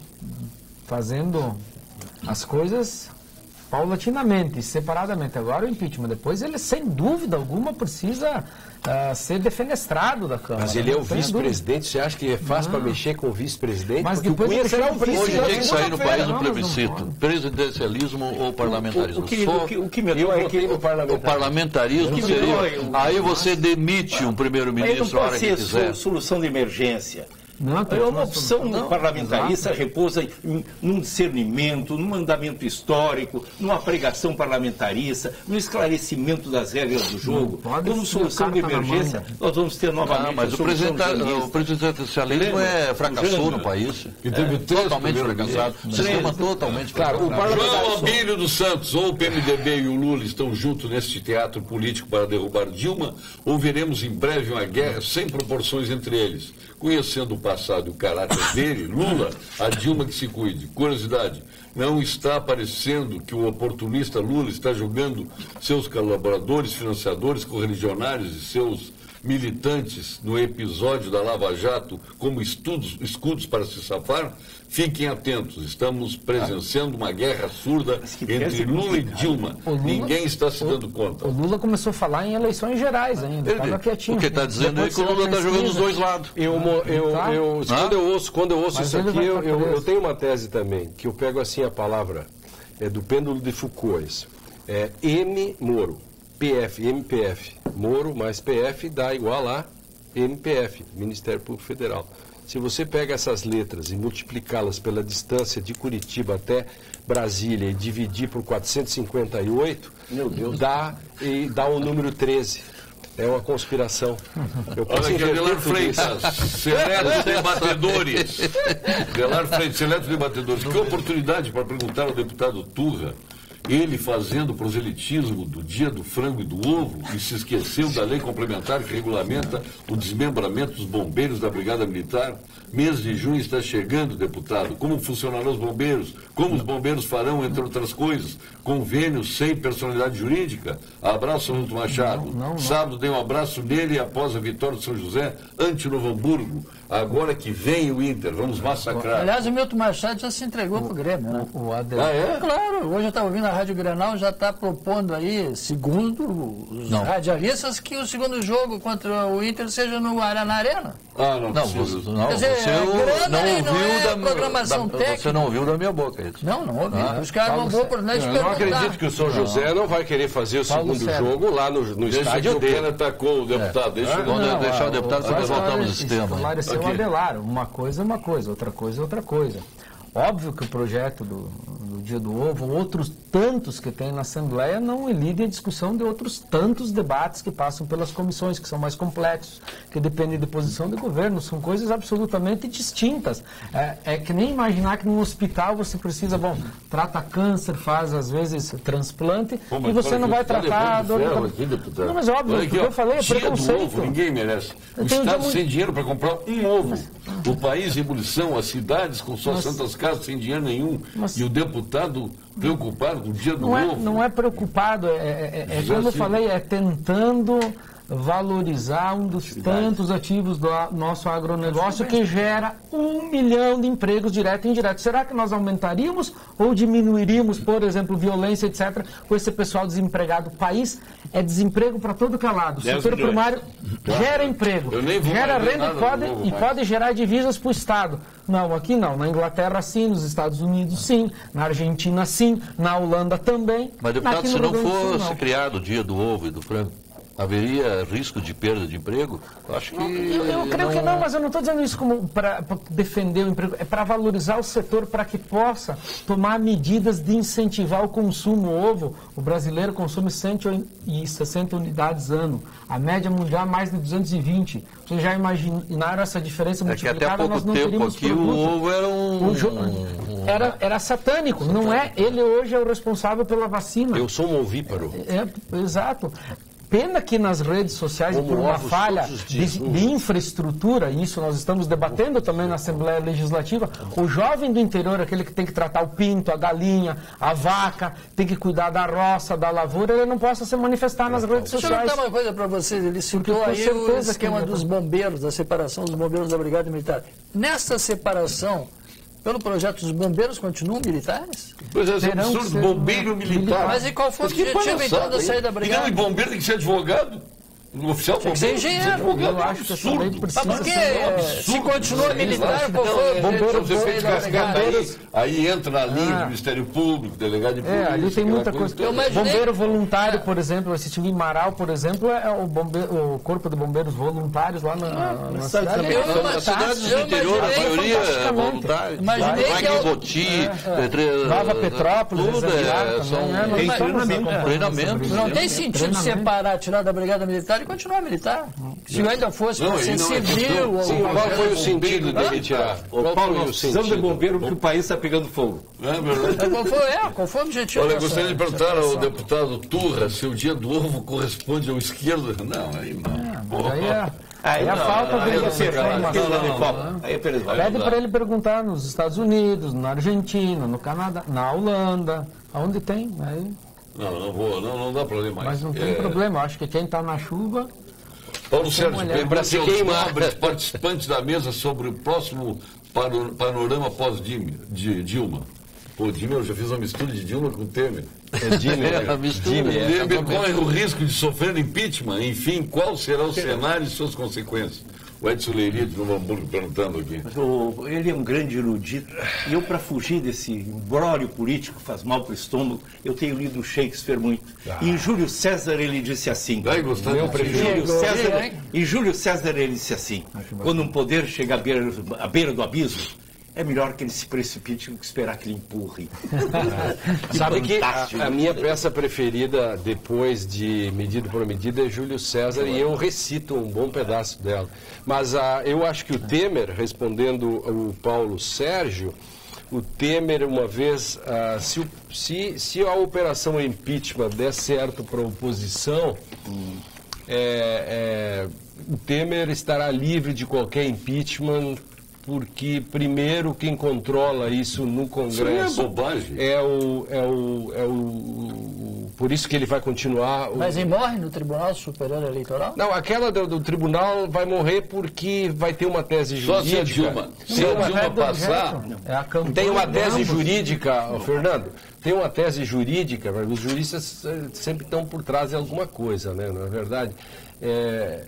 fazendo as coisas paulatinamente, separadamente. Agora o impeachment, depois ele, sem dúvida alguma, precisa uh, ser defenestrado da Câmara. Mas ele é o vice-presidente, você acha que é fácil para mexer com o vice-presidente? Mas porque depois o Cunha será o ele Hoje tem que sair no país um Não, plebiscito, não, presidencialismo ou parlamentarismo. O, o, que, Só o, que, o que me Eu é que o o parlamentarismo. parlamentarismo que seria... melhor, Aí você demite um Aí não primeiro-ministro a hora pode que ser quiser. so- solução de emergência. Não, tem É uma uma opção solução. parlamentarista, repousa em, num discernimento, num andamento histórico, numa pregação parlamentarista, no esclarecimento das regras do jogo. pode Como ser solução de carta na emergência, manga. nós vamos ter novamente Ah, mas a o, solução presidenta- jurista. o presidencialismo é fracassou no país. E teve É três totalmente primeiros fracassado. O sistema totalmente Claro, o fracassado. João Abílio dos Santos, ou o P M D B e o Lula estão juntos neste teatro político para derrubar Dilma, ou veremos em breve uma guerra sem proporções entre eles? Conhecendo o passado e o caráter dele, Lula, a Dilma que se cuide. Curiosidade, não está aparecendo que o oportunista Lula está jogando seus colaboradores, financiadores, correligionários e seus militantes no episódio da Lava Jato como estudos, escudos para se safar? Fiquem atentos, estamos presenciando uma guerra surda entre Lula e Dilma. Lula- Ninguém está se dando conta. O Lula começou a falar em eleições gerais ainda, Ele- estava quietinho. o que está dizendo é Depois que o saiu Lula a está jogando os pesquisa. dois lados. Eu, mo- eu, Tá. eu- quando eu ouço, quando eu ouço Mas isso ele aqui, vai eu, pra eu, preso. eu tenho uma tese também, que eu pego assim a palavra é, do pêndulo de Foucault, isso. É M Moro, P F, M P F. Moro mais P F dá igual a M P F, Ministério Público Federal. Se você pega essas letras e multiplicá-las pela distância de Curitiba até Brasília e dividir por quatrocentos e cinquenta e oito, meu Deus, dá, e dá o número treze. É uma conspiração. Eu posso Olha aqui, inverter Adelar tudo isso. Freitas, seletos debatedores. Adelar Freitas, seletos debatedores. Que oportunidade para perguntar ao deputado Turra, ele fazendo proselitismo do dia do frango e do ovo e se esqueceu da lei complementar que regulamenta o desmembramento dos bombeiros da Brigada Militar. Mês de junho está chegando, deputado. Como funcionarão os bombeiros? Como os bombeiros farão, entre outras coisas, convênios sem personalidade jurídica? Abraço, Milton Machado. Não, não, não. Sábado dei um abraço nele após a vitória do São José ante Novo Hamburgo. Agora que vem o Inter, vamos massacrar. Aliás, o Milton Machado já se entregou para o Grêmio, né? O Adelar. Ah, é? Claro, hoje eu estava ouvindo a Rádio Grenal, já está propondo aí, segundo os Não. radialistas, que o segundo jogo contra o Inter seja no Arana Arena. Ah, não, Não, precisa. você, não, Quer dizer, você é não, grana não e não ouviu é da, programação da- técnica. Você não ouviu da minha boca isso. Não, não ouvi. Ah, Os caras não Paulo vão Sérgio. por nós Eu não acredito perguntar. que o São José não vai querer fazer o Paulo segundo Sérgio. jogo lá no, no Deixa que estádio o Pena dele. atacou o deputado. Deixa eu- Quando eu deixar o deputado, só nós voltamos nesse tema. esclareceu o Ok. Adelar. Uma coisa é uma coisa, outra coisa é outra coisa. Óbvio que o projeto do, do Dia do Ovo, outros tantos que tem na Assembleia, não elide a discussão de outros tantos debates que passam pelas comissões, que são mais complexos, que dependem de posição do governo, são coisas absolutamente distintas. É, é que nem imaginar que num hospital você precisa, bom, trata câncer, faz às vezes transplante, Pô, mas e você para não que vai tá tratar... levando ferro do- aqui, deputado. Não, mas é óbvio, Olha o que aqui, ó, eu falei é dia do preconceito. ovo, ninguém merece. O Eu tenho Estado muito- sem dinheiro para comprar um ovo. O país em ebulição, as cidades com suas Mas- santas casas sem dinheiro nenhum. Mas- E o deputado preocupado com o dia do Não é, ovo. não é preocupado, é, é, é José como eu Silva. falei, é tentando valorizar um dos tantos ativos do a- nosso agronegócio que gera um milhão de empregos direto e indireto. Será que nós aumentaríamos ou diminuiríamos, por exemplo, violência, etcétera, com esse pessoal desempregado? O país é desemprego para todo calado. O dez setor milhões. primário gera emprego, Eu nem vou gera mais ver renda e nada pode, do novo e mais. pode gerar divisas para o Estado. Não, aqui não. Na Inglaterra sim, nos Estados Unidos sim, na Argentina sim, na Holanda também. Mas, deputado, Aqui se no não Rio Grande do Sul, fosse não. criado o dia do ovo e do frango, haveria risco de perda de emprego? Eu acho que... Eu, eu creio que não, mas eu não estou dizendo isso como para defender o emprego, é para valorizar o setor, para que possa tomar medidas de incentivar o consumo. O ovo, o brasileiro consome cento e sessenta unidades ano, a média mundial é mais de duzentos e vinte. Vocês já imaginaram essa diferença É que até há multiplicada? pouco Nós não tempo teríamos aqui produto. o ovo era um... O jo- era, era satânico, não é? Ele hoje é o responsável pela vacina. Eu sou um ovíparo. É, exato. Pena que nas redes sociais, Como por uma ovos falha todos os de, dias. de infraestrutura, e isso nós estamos debatendo também na Assembleia Legislativa, o jovem do interior, aquele que tem que tratar o pinto, a galinha, a vaca, tem que cuidar da roça, da lavoura, ele não possa se manifestar nas redes Deixa eu sociais. perguntar uma coisa para vocês. Ele citou com aí o certeza esquema que- dos bombeiros, da separação dos bombeiros da Brigada Militar. Nessa separação, pelo projeto, os bombeiros continuam militares? Pois é, esse Terão que absurdo, ser bombeiro militar. Mas e qual foi o Mas que objetivo, então, palhaçada, da hein? saída da brigada? E não, e bombeiro tem que ser advogado. O oficial Tinha que ser bombeiro tem que ser engenheiro. advogado. Eu É um acho que essa lei absurdo. precisa Mas por que, ser- eh, se continua militar, qual foi o Bombeiro, objetivo você da fez saída da brigada? aí, aí entra na linha Ah. do Ministério Público, delegado de polícia. É, ali tem aquela muita coisa. Eu imaginei- Bombeiro voluntário, por exemplo, assisti em Marau, por exemplo, é o, bombeiro, o corpo de bombeiros voluntários lá na, na sabe cidade. também, Eu É ima- nas cidades do eu interior, a imaginei maioria é fantasticamente. voluntária. Imaginei Vai que é em o- Boti, É, entre- Nova Petrópolis, tudo Exato, é, também, são, né? Não tem estamos treinamento, acompanhando treinamento. sobre isso. Não tem sentido Treinamento. separar, tirar da Brigada Militar e continuar militar. Se ainda fosse Não, para ser e não é civil... questão- ou Sim, qualquer Qual foi o coisa. sentido Hã? dele tirar? Ô, Qual Paulo, foi nós o precisamos de sentido? bombeiro porque o país está pegando fogo. É verdade. Mas Qual foi, é, qual foi o objetivo Olha, eu dessa- gostaria de perguntar dessa ao operação? deputado Turra se o dia do ovo corresponde ao esquerdo. Não, aí não. Mas aí é, Aí é a não, falta aí de não, informação. aquele lá de né? Copa. Aí é Pérez Vale. Pede para ele perguntar nos Estados Unidos, na Argentina, no Canadá, na Holanda, aonde tem. Aí, Não, não vou, não, não dá para ler mais. mas não tem É, problema, acho que quem está na chuva. Paulo Sérgio, olhar. pergunte Pra se aos queimar. nobres participantes da mesa sobre o próximo pano- panorama pós-Dilma. Pô, Dilma, eu já fiz uma mistura de Dilma com Temer. É Jimmy, É, a mistura, é, Temer corre o risco de sofrer impeachment. Enfim, qual será o cenário e suas consequências? O Edson Leiria de Novo Hamburgo perguntando aqui. Mas o- ele é um grande erudito. E eu, para fugir desse imbróglio político que faz mal para o estômago, eu tenho lido Shakespeare muito. E em Júlio César ele disse assim. Vai gostar de Júlio Chegou, César, hein? em Júlio César ele disse assim: quando um poder chega à beira, à beira do abismo, é melhor que ele se precipite do que esperar que ele empurre. Sabe que Fantástico. a, a minha peça preferida, depois de Medida por Medida, é Júlio César, e eu recito um bom pedaço dela. Mas ah, eu acho que o Temer, respondendo o Paulo Sérgio, o Temer, uma vez, ah, se, o- se, se a operação impeachment der certo para a oposição, é, é, o Temer estará livre de qualquer impeachment, porque, primeiro, quem controla isso no Congresso Isso é bobagem. é o, é o, é o, o- por isso que ele vai continuar. o- Mas ele morre no Tribunal Superior Eleitoral? Não, aquela do, do tribunal vai morrer porque vai ter uma tese Só se jurídica. a Dilma, se Tem a uma- Dilma passar, É a campanha Tem uma de tese ambos. jurídica, ô, Fernando, tem uma tese jurídica, mas os juristas eh, sempre estão por trás de alguma coisa, né? Não é verdade? É,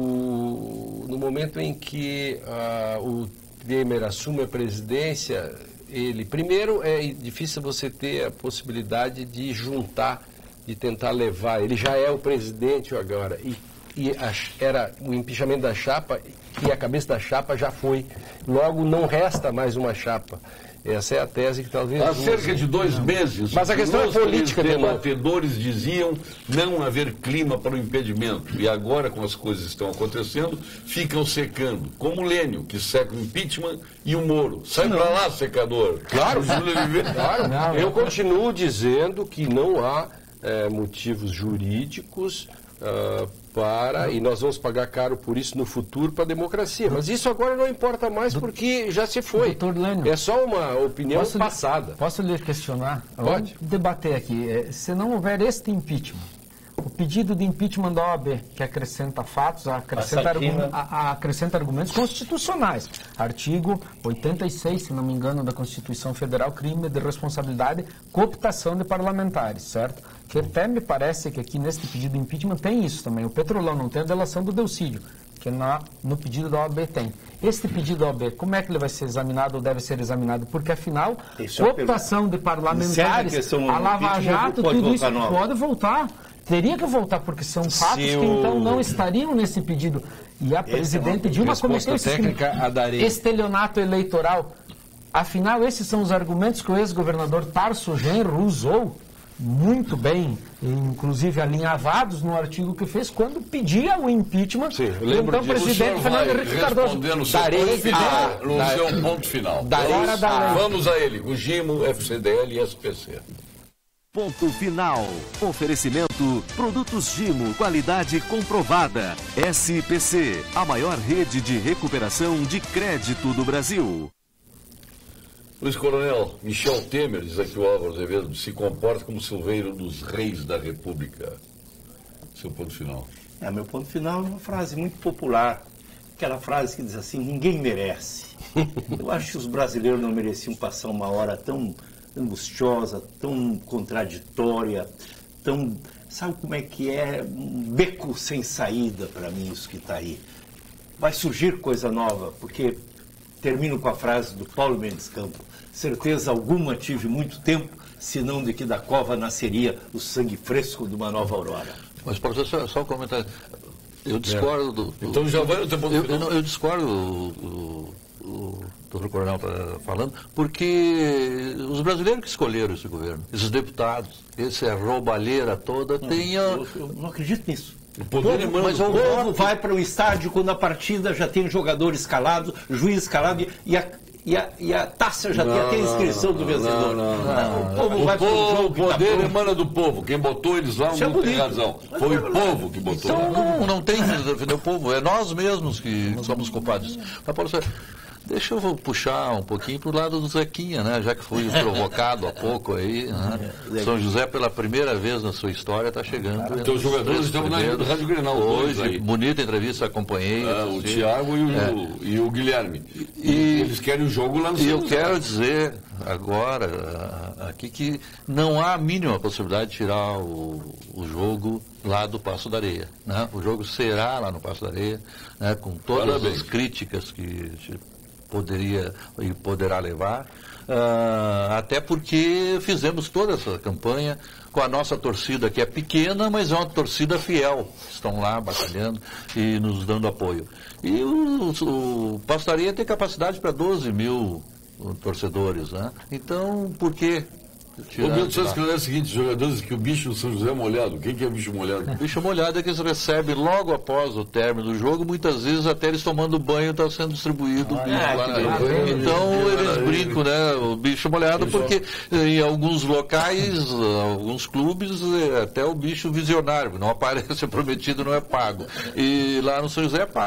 o, no momento em que ah, o Temer assume a presidência, ele, primeiro, é difícil você ter a possibilidade de juntar, de tentar levar, ele já é o presidente agora, e, e a- era o empinchamento da chapa, e a cabeça da chapa já foi, logo não resta mais uma chapa. Essa é a tese que talvez... há use. cerca de dois meses, Mas a questão é os política, de novo. debatedores diziam não haver clima para o impedimento. E agora, como as coisas estão acontecendo, ficam secando. Como o Lênio, que seca o impeachment, e o Moro. Sai para lá, secador. Claro, Júlio Oliveira. claro. Não, Eu não. continuo dizendo que não há eh, motivos jurídicos ah, para, e nós vamos pagar caro por isso no futuro para a democracia. Mas isso agora não importa mais porque já se foi. Doutor Lênio. É só uma opinião Posso lhe- passada. Posso lhe questionar? Pode. Vamos debater aqui. Eh, Se não houver este impeachment, o pedido de impeachment da O A B, que acrescenta fatos, acrescenta, Assassina. argu- a- a- acrescenta argumentos constitucionais. Artigo oitenta e seis, se não me engano, da Constituição Federal, crime de responsabilidade, cooptação de parlamentares, certo? Que até me parece que aqui neste pedido de impeachment tem isso também. O Petrolão não tem a delação do Delcídio, que na, no pedido da O A B tem. Este pedido da O A B, como é que ele vai ser examinado ou deve ser examinado? Porque, afinal, Isso é uma cooptação de Encerra a parlamentares, questão a Lava impeachment, Jato, pode tudo isso voltar nova. pode voltar. Teria que voltar, porque são fatos Se que o- então não estariam nesse pedido. E a presidente Dilma resposta cometeu esse crime. técnica a darei. Estelionato eleitoral. Afinal, esses são os argumentos que o ex-governador Tarso Genro usou muito bem, inclusive alinhavados no artigo que fez, quando pedia o impeachment Sim, eu do lembro então disso. O senhor presidente Fernando vai Henrique Cardoso. responder no seu Darei ponto a- final. No da- seu ponto final. Darei Vamos, a- vamos a ele. O Gimo, F C D L e S P C. Ponto final. Oferecimento: Produtos Gimo, qualidade comprovada. S P C, a maior rede de recuperação de crédito do Brasil. Luiz Coronel, Michel Temer, diz aqui o Álvaro Azevedo, se comporta como silveiro dos reis da República. Seu ponto final. É, meu ponto final é uma frase muito popular. Aquela frase que diz assim: ninguém merece. Eu acho que os brasileiros não mereciam passar uma hora tão angustiosa, tão contraditória, tão... Sabe como é que é? Um beco sem saída para mim isso que está aí. Vai surgir coisa nova, porque... Termino com a frase do Paulo Mendes Campo: certeza alguma tive muito tempo, senão de que da cova nasceria o sangue fresco de uma nova aurora. Mas, professor, só um comentário. Eu discordo do... do então já vai no tempo eu, eu, eu discordo do, do, do doutor Coronel tá falando, porque os brasileiros que escolheram esse governo, esses deputados, essa roubalheira toda, não, tem a... eu, eu não acredito nisso. O poder povo, mas o povo vai para o estádio quando a partida já tem jogador escalado, juiz escalado e a, e a, e a taça já não, tem até a inscrição não, do vencedor. Não, não, não. O povo o vai povo, para o jogo. O poder tá emana do povo. Quem botou eles lá não tem razão. Foi o povo que botou. Então não, não tem que defender o povo, é nós mesmos que somos culpados. Mas, Paulo, deixa eu puxar um pouquinho para o lado do Zequinha, né? Já que foi provocado há pouco aí. Né? São José, pela primeira vez na sua história, está chegando. Então os jogadores estão na Rádio Grenal hoje. Aí. Bonita entrevista, acompanhei. Ah, o Thiago e o, é. e o Guilherme. E eles querem o jogo lá no E eu quero dizer agora aqui que não há a mínima possibilidade de tirar o, o jogo lá do Paço da Areia. Né? O jogo será lá no Paço da Areia, né? Com todas Parabéns. As críticas que poderia e poderá levar, uh, até porque fizemos toda essa campanha com a nossa torcida, que é pequena, mas é uma torcida fiel, estão lá batalhando e nos dando apoio. E o, o Paço da Areia tem capacidade para doze mil torcedores, né? Então, por que O meu só escreveu o seguinte: jogadores que o bicho do São José é molhado. Quem que é o bicho molhado? O bicho molhado é que eles recebem logo após o término do jogo, muitas vezes até eles tomando banho está sendo distribuído. Ah, é, então eles brincam, né? O bicho molhado, porque em alguns locais, alguns clubes, até o bicho visionário, não aparece prometido, não é pago. E lá no São José é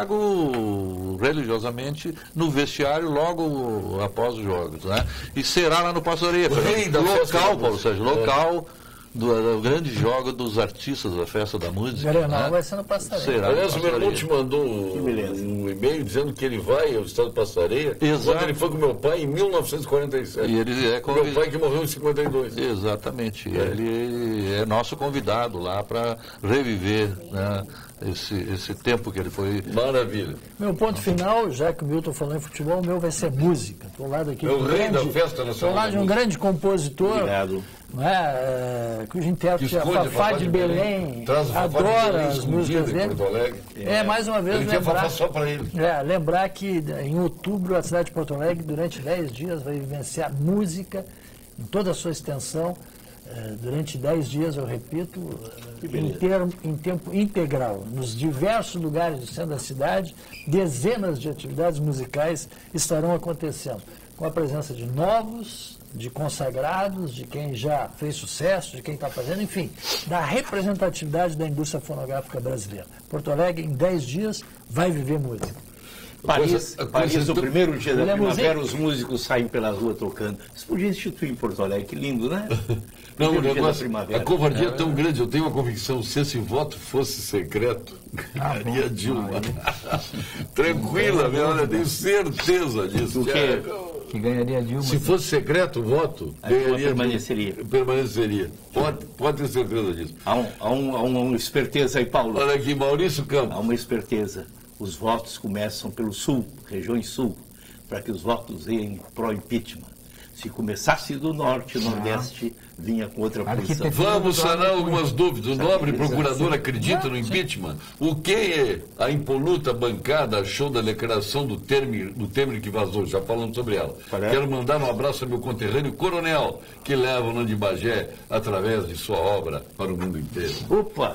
pago religiosamente no vestiário logo após os jogos, né? E será lá no Paço da Areia. Local, Paulo Sérgio, local do, do grande jogo dos artistas da Festa da Música. Grenal, né? Vai ser no Paço da Areia. Aliás, o meu irmão te mandou um, um e-mail dizendo que ele vai ao estado do Paço da Areia. Quando ele foi com meu pai em mil novecentos e quarenta e sete. E ele é convid... Meu pai que morreu em cinquenta e dois. Exatamente. É. Ele é nosso convidado lá para reviver, né, esse, esse tempo que ele foi. Maravilha. Meu ponto final, já que o Milton falou em futebol, o meu vai ser música. Estou lá daqui. É o rei da festa nacional. Estou lá de um grande compositor. Obrigado. Não é, é, cujo intérprete é a Fafá de Belém, Belém adora as músicas dele. É, é, mais uma vez, ele lembrar, só para ele. É, lembrar que em outubro a cidade de Porto Alegre, durante dez dias, vai vivenciar música em toda a sua extensão. Durante dez dias, eu repito, em, termo, em tempo integral, nos diversos lugares do centro da cidade, dezenas de atividades musicais estarão acontecendo, com a presença de novos, de consagrados, de quem já fez sucesso, de quem está fazendo, enfim, da representatividade da indústria fonográfica brasileira. Porto Alegre, em dez dias, vai viver música. Paris, coisa, Paris coisa, no primeiro dia da primavera, os músicos saem pela rua tocando. Isso podia instituir em Porto Alegre, que lindo, né? Não, o negócio, a covardia é tão grande, eu tenho uma convicção: se esse voto fosse secreto, ganharia ah, Dilma. Ah, Tranquila, minha, olha, tenho certeza disso. Que, que ganharia Dilma. Se fosse secreto o voto, ganharia permaneceria. Permaneceria. Pode, pode ter certeza disso. Há, um, há, um, há uma esperteza aí, Paulo. Olha aqui, Maurício Campos. Há uma esperteza. Os votos começam pelo sul, regiões sul, para que os votos venham pró-impeachment. Se começasse do norte e nordeste, vinha com outra posição. Vamos sanar algumas dúvidas. O nobre procurador acredita no impeachment? O que a impoluta bancada achou da declaração do Temer, do Temer que vazou? Já falamos sobre ela. Parece. Quero mandar um abraço ao meu conterrâneo Coronel, que leva o Nando de Bagé através de sua obra para o mundo inteiro. Opa!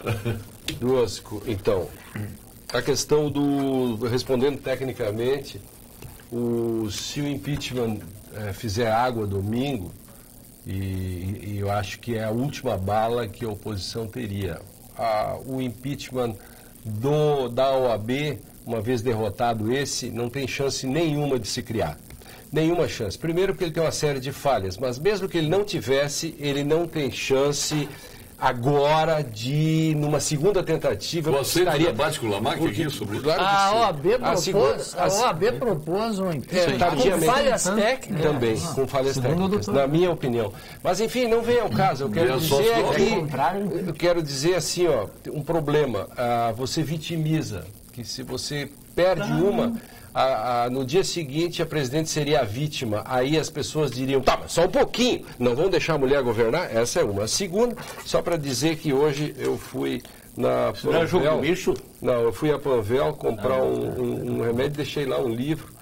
Duas, então, a questão do, respondendo tecnicamente, o, se o impeachment é, fizer água domingo, E, e eu acho que é a última bala que a oposição teria. A, o impeachment do, da O A B, uma vez derrotado esse, não tem chance nenhuma de se criar. Nenhuma chance. Primeiro porque ele tem uma série de falhas, mas mesmo que ele não tivesse, ele não tem chance agora de, numa segunda tentativa... Você estaria... debate com o Lamarck aqui sobre isso? Claro a O A B propôs, a, segunda, a, a O A B propôs um impeachment com falhas técnicas. Também, ah, com falhas técnicas, na minha opinião. Mas, enfim, não vem ao caso. Eu quero dizer aqui, eu quero dizer assim, ó, um problema. Ah, você vitimiza, que se você perde ah. uma... A, a, no dia seguinte a presidente seria a vítima, aí as pessoas diriam, tá, mas só um pouquinho, não vão deixar a mulher governar? Essa é uma. A segunda, só para dizer que hoje eu fui na Panvel, não, eu fui a Panvel comprar ah, um, um, um remédio, deixei lá um livro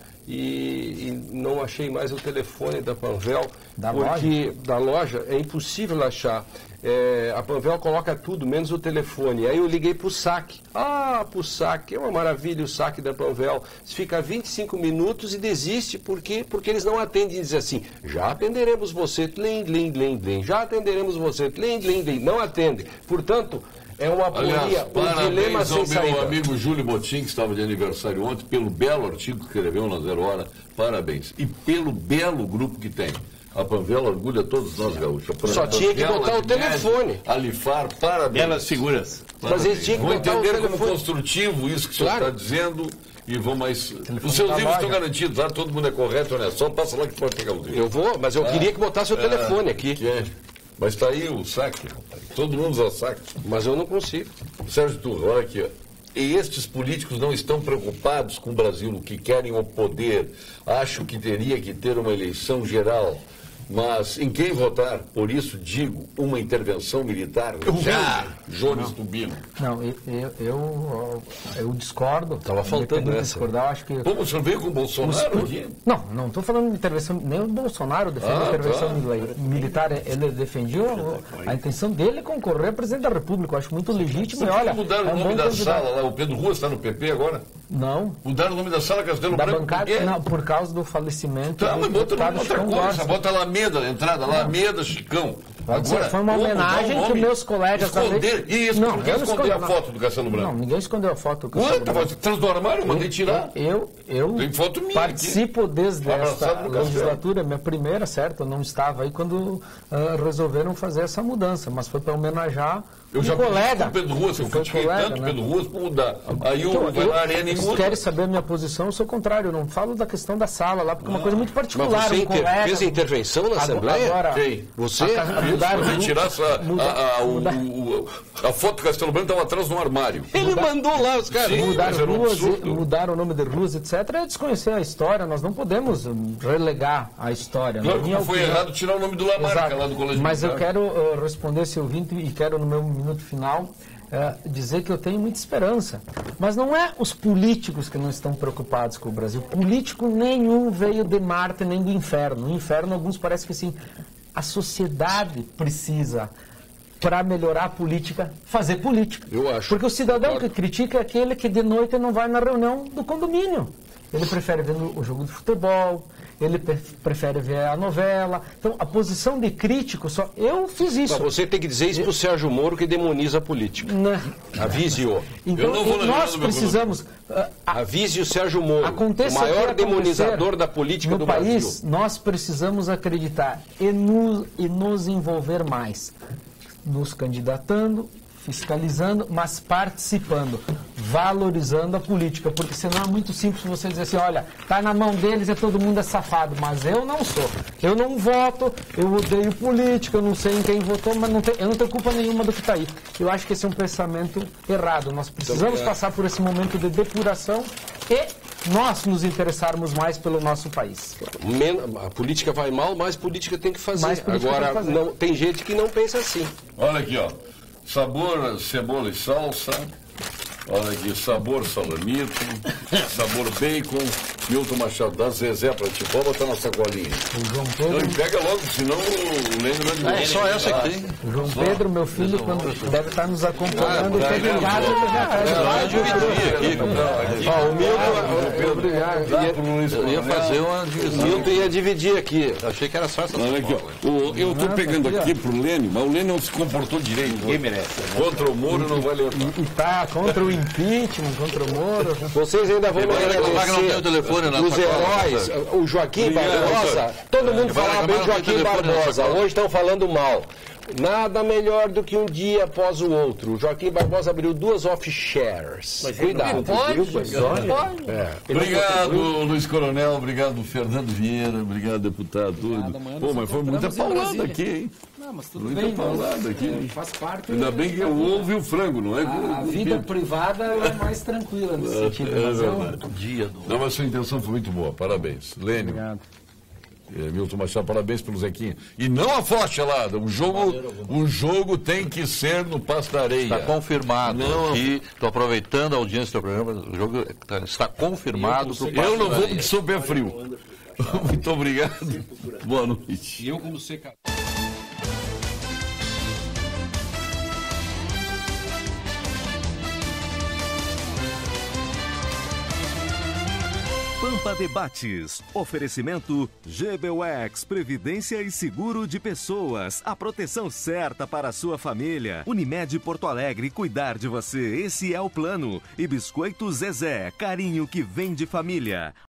e, e não achei mais o telefone da Panvel, da porque loja? da loja é impossível achar. É, a Panvel coloca tudo, menos o telefone. Aí eu liguei para o saque. Ah, para o saque, é uma maravilha o saque da Panvel. Você fica vinte e cinco minutos e desiste, por quê? Porque eles não atendem e dizem assim, já atenderemos você, tlim, tlim, tlim, tlim. Já atenderemos você, tlim, tlim, tlim. Não atendem. Portanto, é uma aporia, um dilema sem saída. Parabéns ao meu amigo Júlio Botim, que estava de aniversário ontem, pelo belo artigo que escreveu na Zero Hora. Parabéns. E pelo belo grupo que tem. A Panvel orgulha todos nós gaúchos. Só tinha que botar o telefone. Alifar, parabéns. Belas segurança. Mas eles tinham que Vou botar o entender telefone. como construtivo isso que o senhor Claro. está dizendo e vou mais... Os seus livros estão garantidos, tá? Todo mundo é correto, né? Só passa lá que pode pegar o livro. Eu vou, mas eu Ah, queria que botasse o é, telefone aqui. que é. Mas está aí o saque. Todo mundo usa saque. Mas eu não consigo. Sérgio Turra, olha aqui, ó. E estes políticos não estão preocupados com o Brasil, no que querem o poder. Acho que teria que ter uma eleição geral. Mas em quem votar? Por isso digo, uma intervenção militar já. Jones Tubino. Não, eu, eu, eu, eu discordo. Tava faltando essa. Discordar, acho que... Como o senhor veio com o Bolsonaro aqui? Não, não estou falando de intervenção, nem o Bolsonaro defende Ah, a intervenção tá. mili- militar, ele defendeu, a intenção dele é concorrer a presidente da República, eu acho muito legítimo. E olha, Mudaram é um o nome bom da candidato. sala lá, o Pedro Ruas está no P P agora? Não, Mudaram o nome da sala Castelo da Branco, bancada, por quê? não, por causa do falecimento Tá, do mas bota deputado outra Chicão coisa, Borges. bota Alameda na entrada, Alameda Chicão. Pode ser, Agora, foi uma como homenagem mudar o que nome? meus colegas... da Esconder, vez- isso, não, por que eu não esconder escondi a foto do Castelo Branco? Não, ninguém escondeu a foto do Ué, Castelo tava Branco. atrás do armário, mandei tirar. Eu, eu Tem foto minha participo desde Abraçado esta no café. legislatura, minha primeira, certo? Eu não estava aí quando ah, resolveram fazer essa mudança, mas foi para homenagear Eu um já colega. pedi pro Pedro Ruas, eu Foi critiquei colega, tanto o né? Pedro Ruas para mudar. Aí Então, o vai eu- na arena e vocês muda. querem saber a minha posição? Eu sou contrário, eu não falo da questão da sala lá, porque é uma coisa muito particular. Mas você um inter- colega, fez a intervenção na Agora- Assembleia? agora- Quem? Você? A ca- mudar Para o- retirar essa, muda- a, a, o- muda- o- a foto do Castelo Branco estava atrás de um armário. Ele mandou lá os caras. Sim, mudar mas era um ruas, absurdo. mudar o nome de ruas, etcétera, é desconhecer a história. Nós não podemos hum, relegar a história. Claro Na que minha não foi opinião. errado tirar o nome do Lamarca Exato. lá do Colégio Mas eu Militar. quero uh, responder esse ouvinte e quero, no meu minuto final, uh, dizer que eu tenho muita esperança. Mas não é os políticos que não estão preocupados com o Brasil. Político nenhum veio de Marte nem do inferno. No inferno, alguns parecem que sim. A sociedade precisa, para melhorar a política, fazer política. Eu acho. Porque o cidadão Concordo. que critica é aquele que de noite não vai na reunião do condomínio. Ele prefere ver o jogo de futebol, ele pre- prefere ver a novela. Então, a posição de crítico, só eu fiz isso. Mas você tem que dizer isso pro Sérgio Moro, que demoniza a política. Né? Avise-o. Então, Eu não vou na reunião nós do meu precisamos... ah, a- Avise o Sérgio Moro, aconteça o maior o que acontecer demonizador da política no do país, Brasil. nós precisamos acreditar e nos, e nos envolver mais. Nos candidatando, fiscalizando, mas participando, valorizando a política, porque senão é muito simples você dizer assim, olha, tá na mão deles e todo mundo é safado, mas eu não sou. Eu não voto, eu odeio política, eu não sei em quem votou, mas não tem, eu não tenho culpa nenhuma do que está aí. Eu acho que esse é um pensamento errado. Nós precisamos Então, é. passar por esse momento de depuração e nós nos interessarmos mais pelo nosso país. Men- A política vai mal, mais política tem que fazer. Mais política Agora, tem que fazer. não- tem gente que não pensa assim. Olha aqui, ó. Sabor cebola e salsa. Olha aqui, sabor salamito, sabor bacon, Milton Machado dá Zezé pra ti, pode botar na sacolinha. O João Não, Pedro, e pega logo, senão o Lênin não É só essa que tem. o João Pedro, meu filho, quando deve estar nos acompanhando, Ah, teve tá, ligado, ele já Ah, está eu dividir aqui, Ó, o Milton, ia, Dá pro Luiz Eu ia Coronel. fazer uma divisão. Milton ia dividir aqui. Eu achei que era só essa Olha aqui, ó. O- eu estou pegando aqui pro Lênin, mas o Lênin não se comportou direito. Ninguém merece. Contra o Moro não vai levar. E tá contra o impeachment, contra o Moro. Vocês ainda vão me Vai reclamar que não tem o agradecer telefone na os sacola, heróis. né? O Joaquim Obrigado, Barbosa, todo mundo Vai falava bem do reclamar que não tem Joaquim telefone na Barbosa. sacola. Hoje estão falando mal. Nada melhor do que um dia após o outro. O Joaquim Barbosa abriu duas off-shares. Cuidado. Pode, pode. É. Obrigado, Luiz Coronel. Obrigado, Fernando Vieira. Obrigado, deputado. Pô, mas foi muita paulada aqui, hein? Não, mas tudo Muita bem, paulada aqui, né? hein? Faz parte. Ainda bem que eu ouvi o frango, não é? A vida privada é mais tranquila nesse sentido. É mas eu- verdade. Dia do... Não, mas sua intenção foi muito boa. Parabéns. Lênin. É, Milton Machado, parabéns pelo Zequinha. E não a focha lá. O jogo, o jogo tem que ser no Passo da Areia. Está confirmado Não. aqui. Estou aproveitando a audiência do programa. O jogo tá- está confirmado para o Eu não vou porque sou pé frio. Muito obrigado. Boa noite. E eu, como secador. Pampa Debates. Oferecimento G B U X, Previdência e Seguro de Pessoas. A proteção certa para a sua família. Unimed Porto Alegre, cuidar de você. Esse é o plano. E Biscoito Zezé, carinho que vem de família.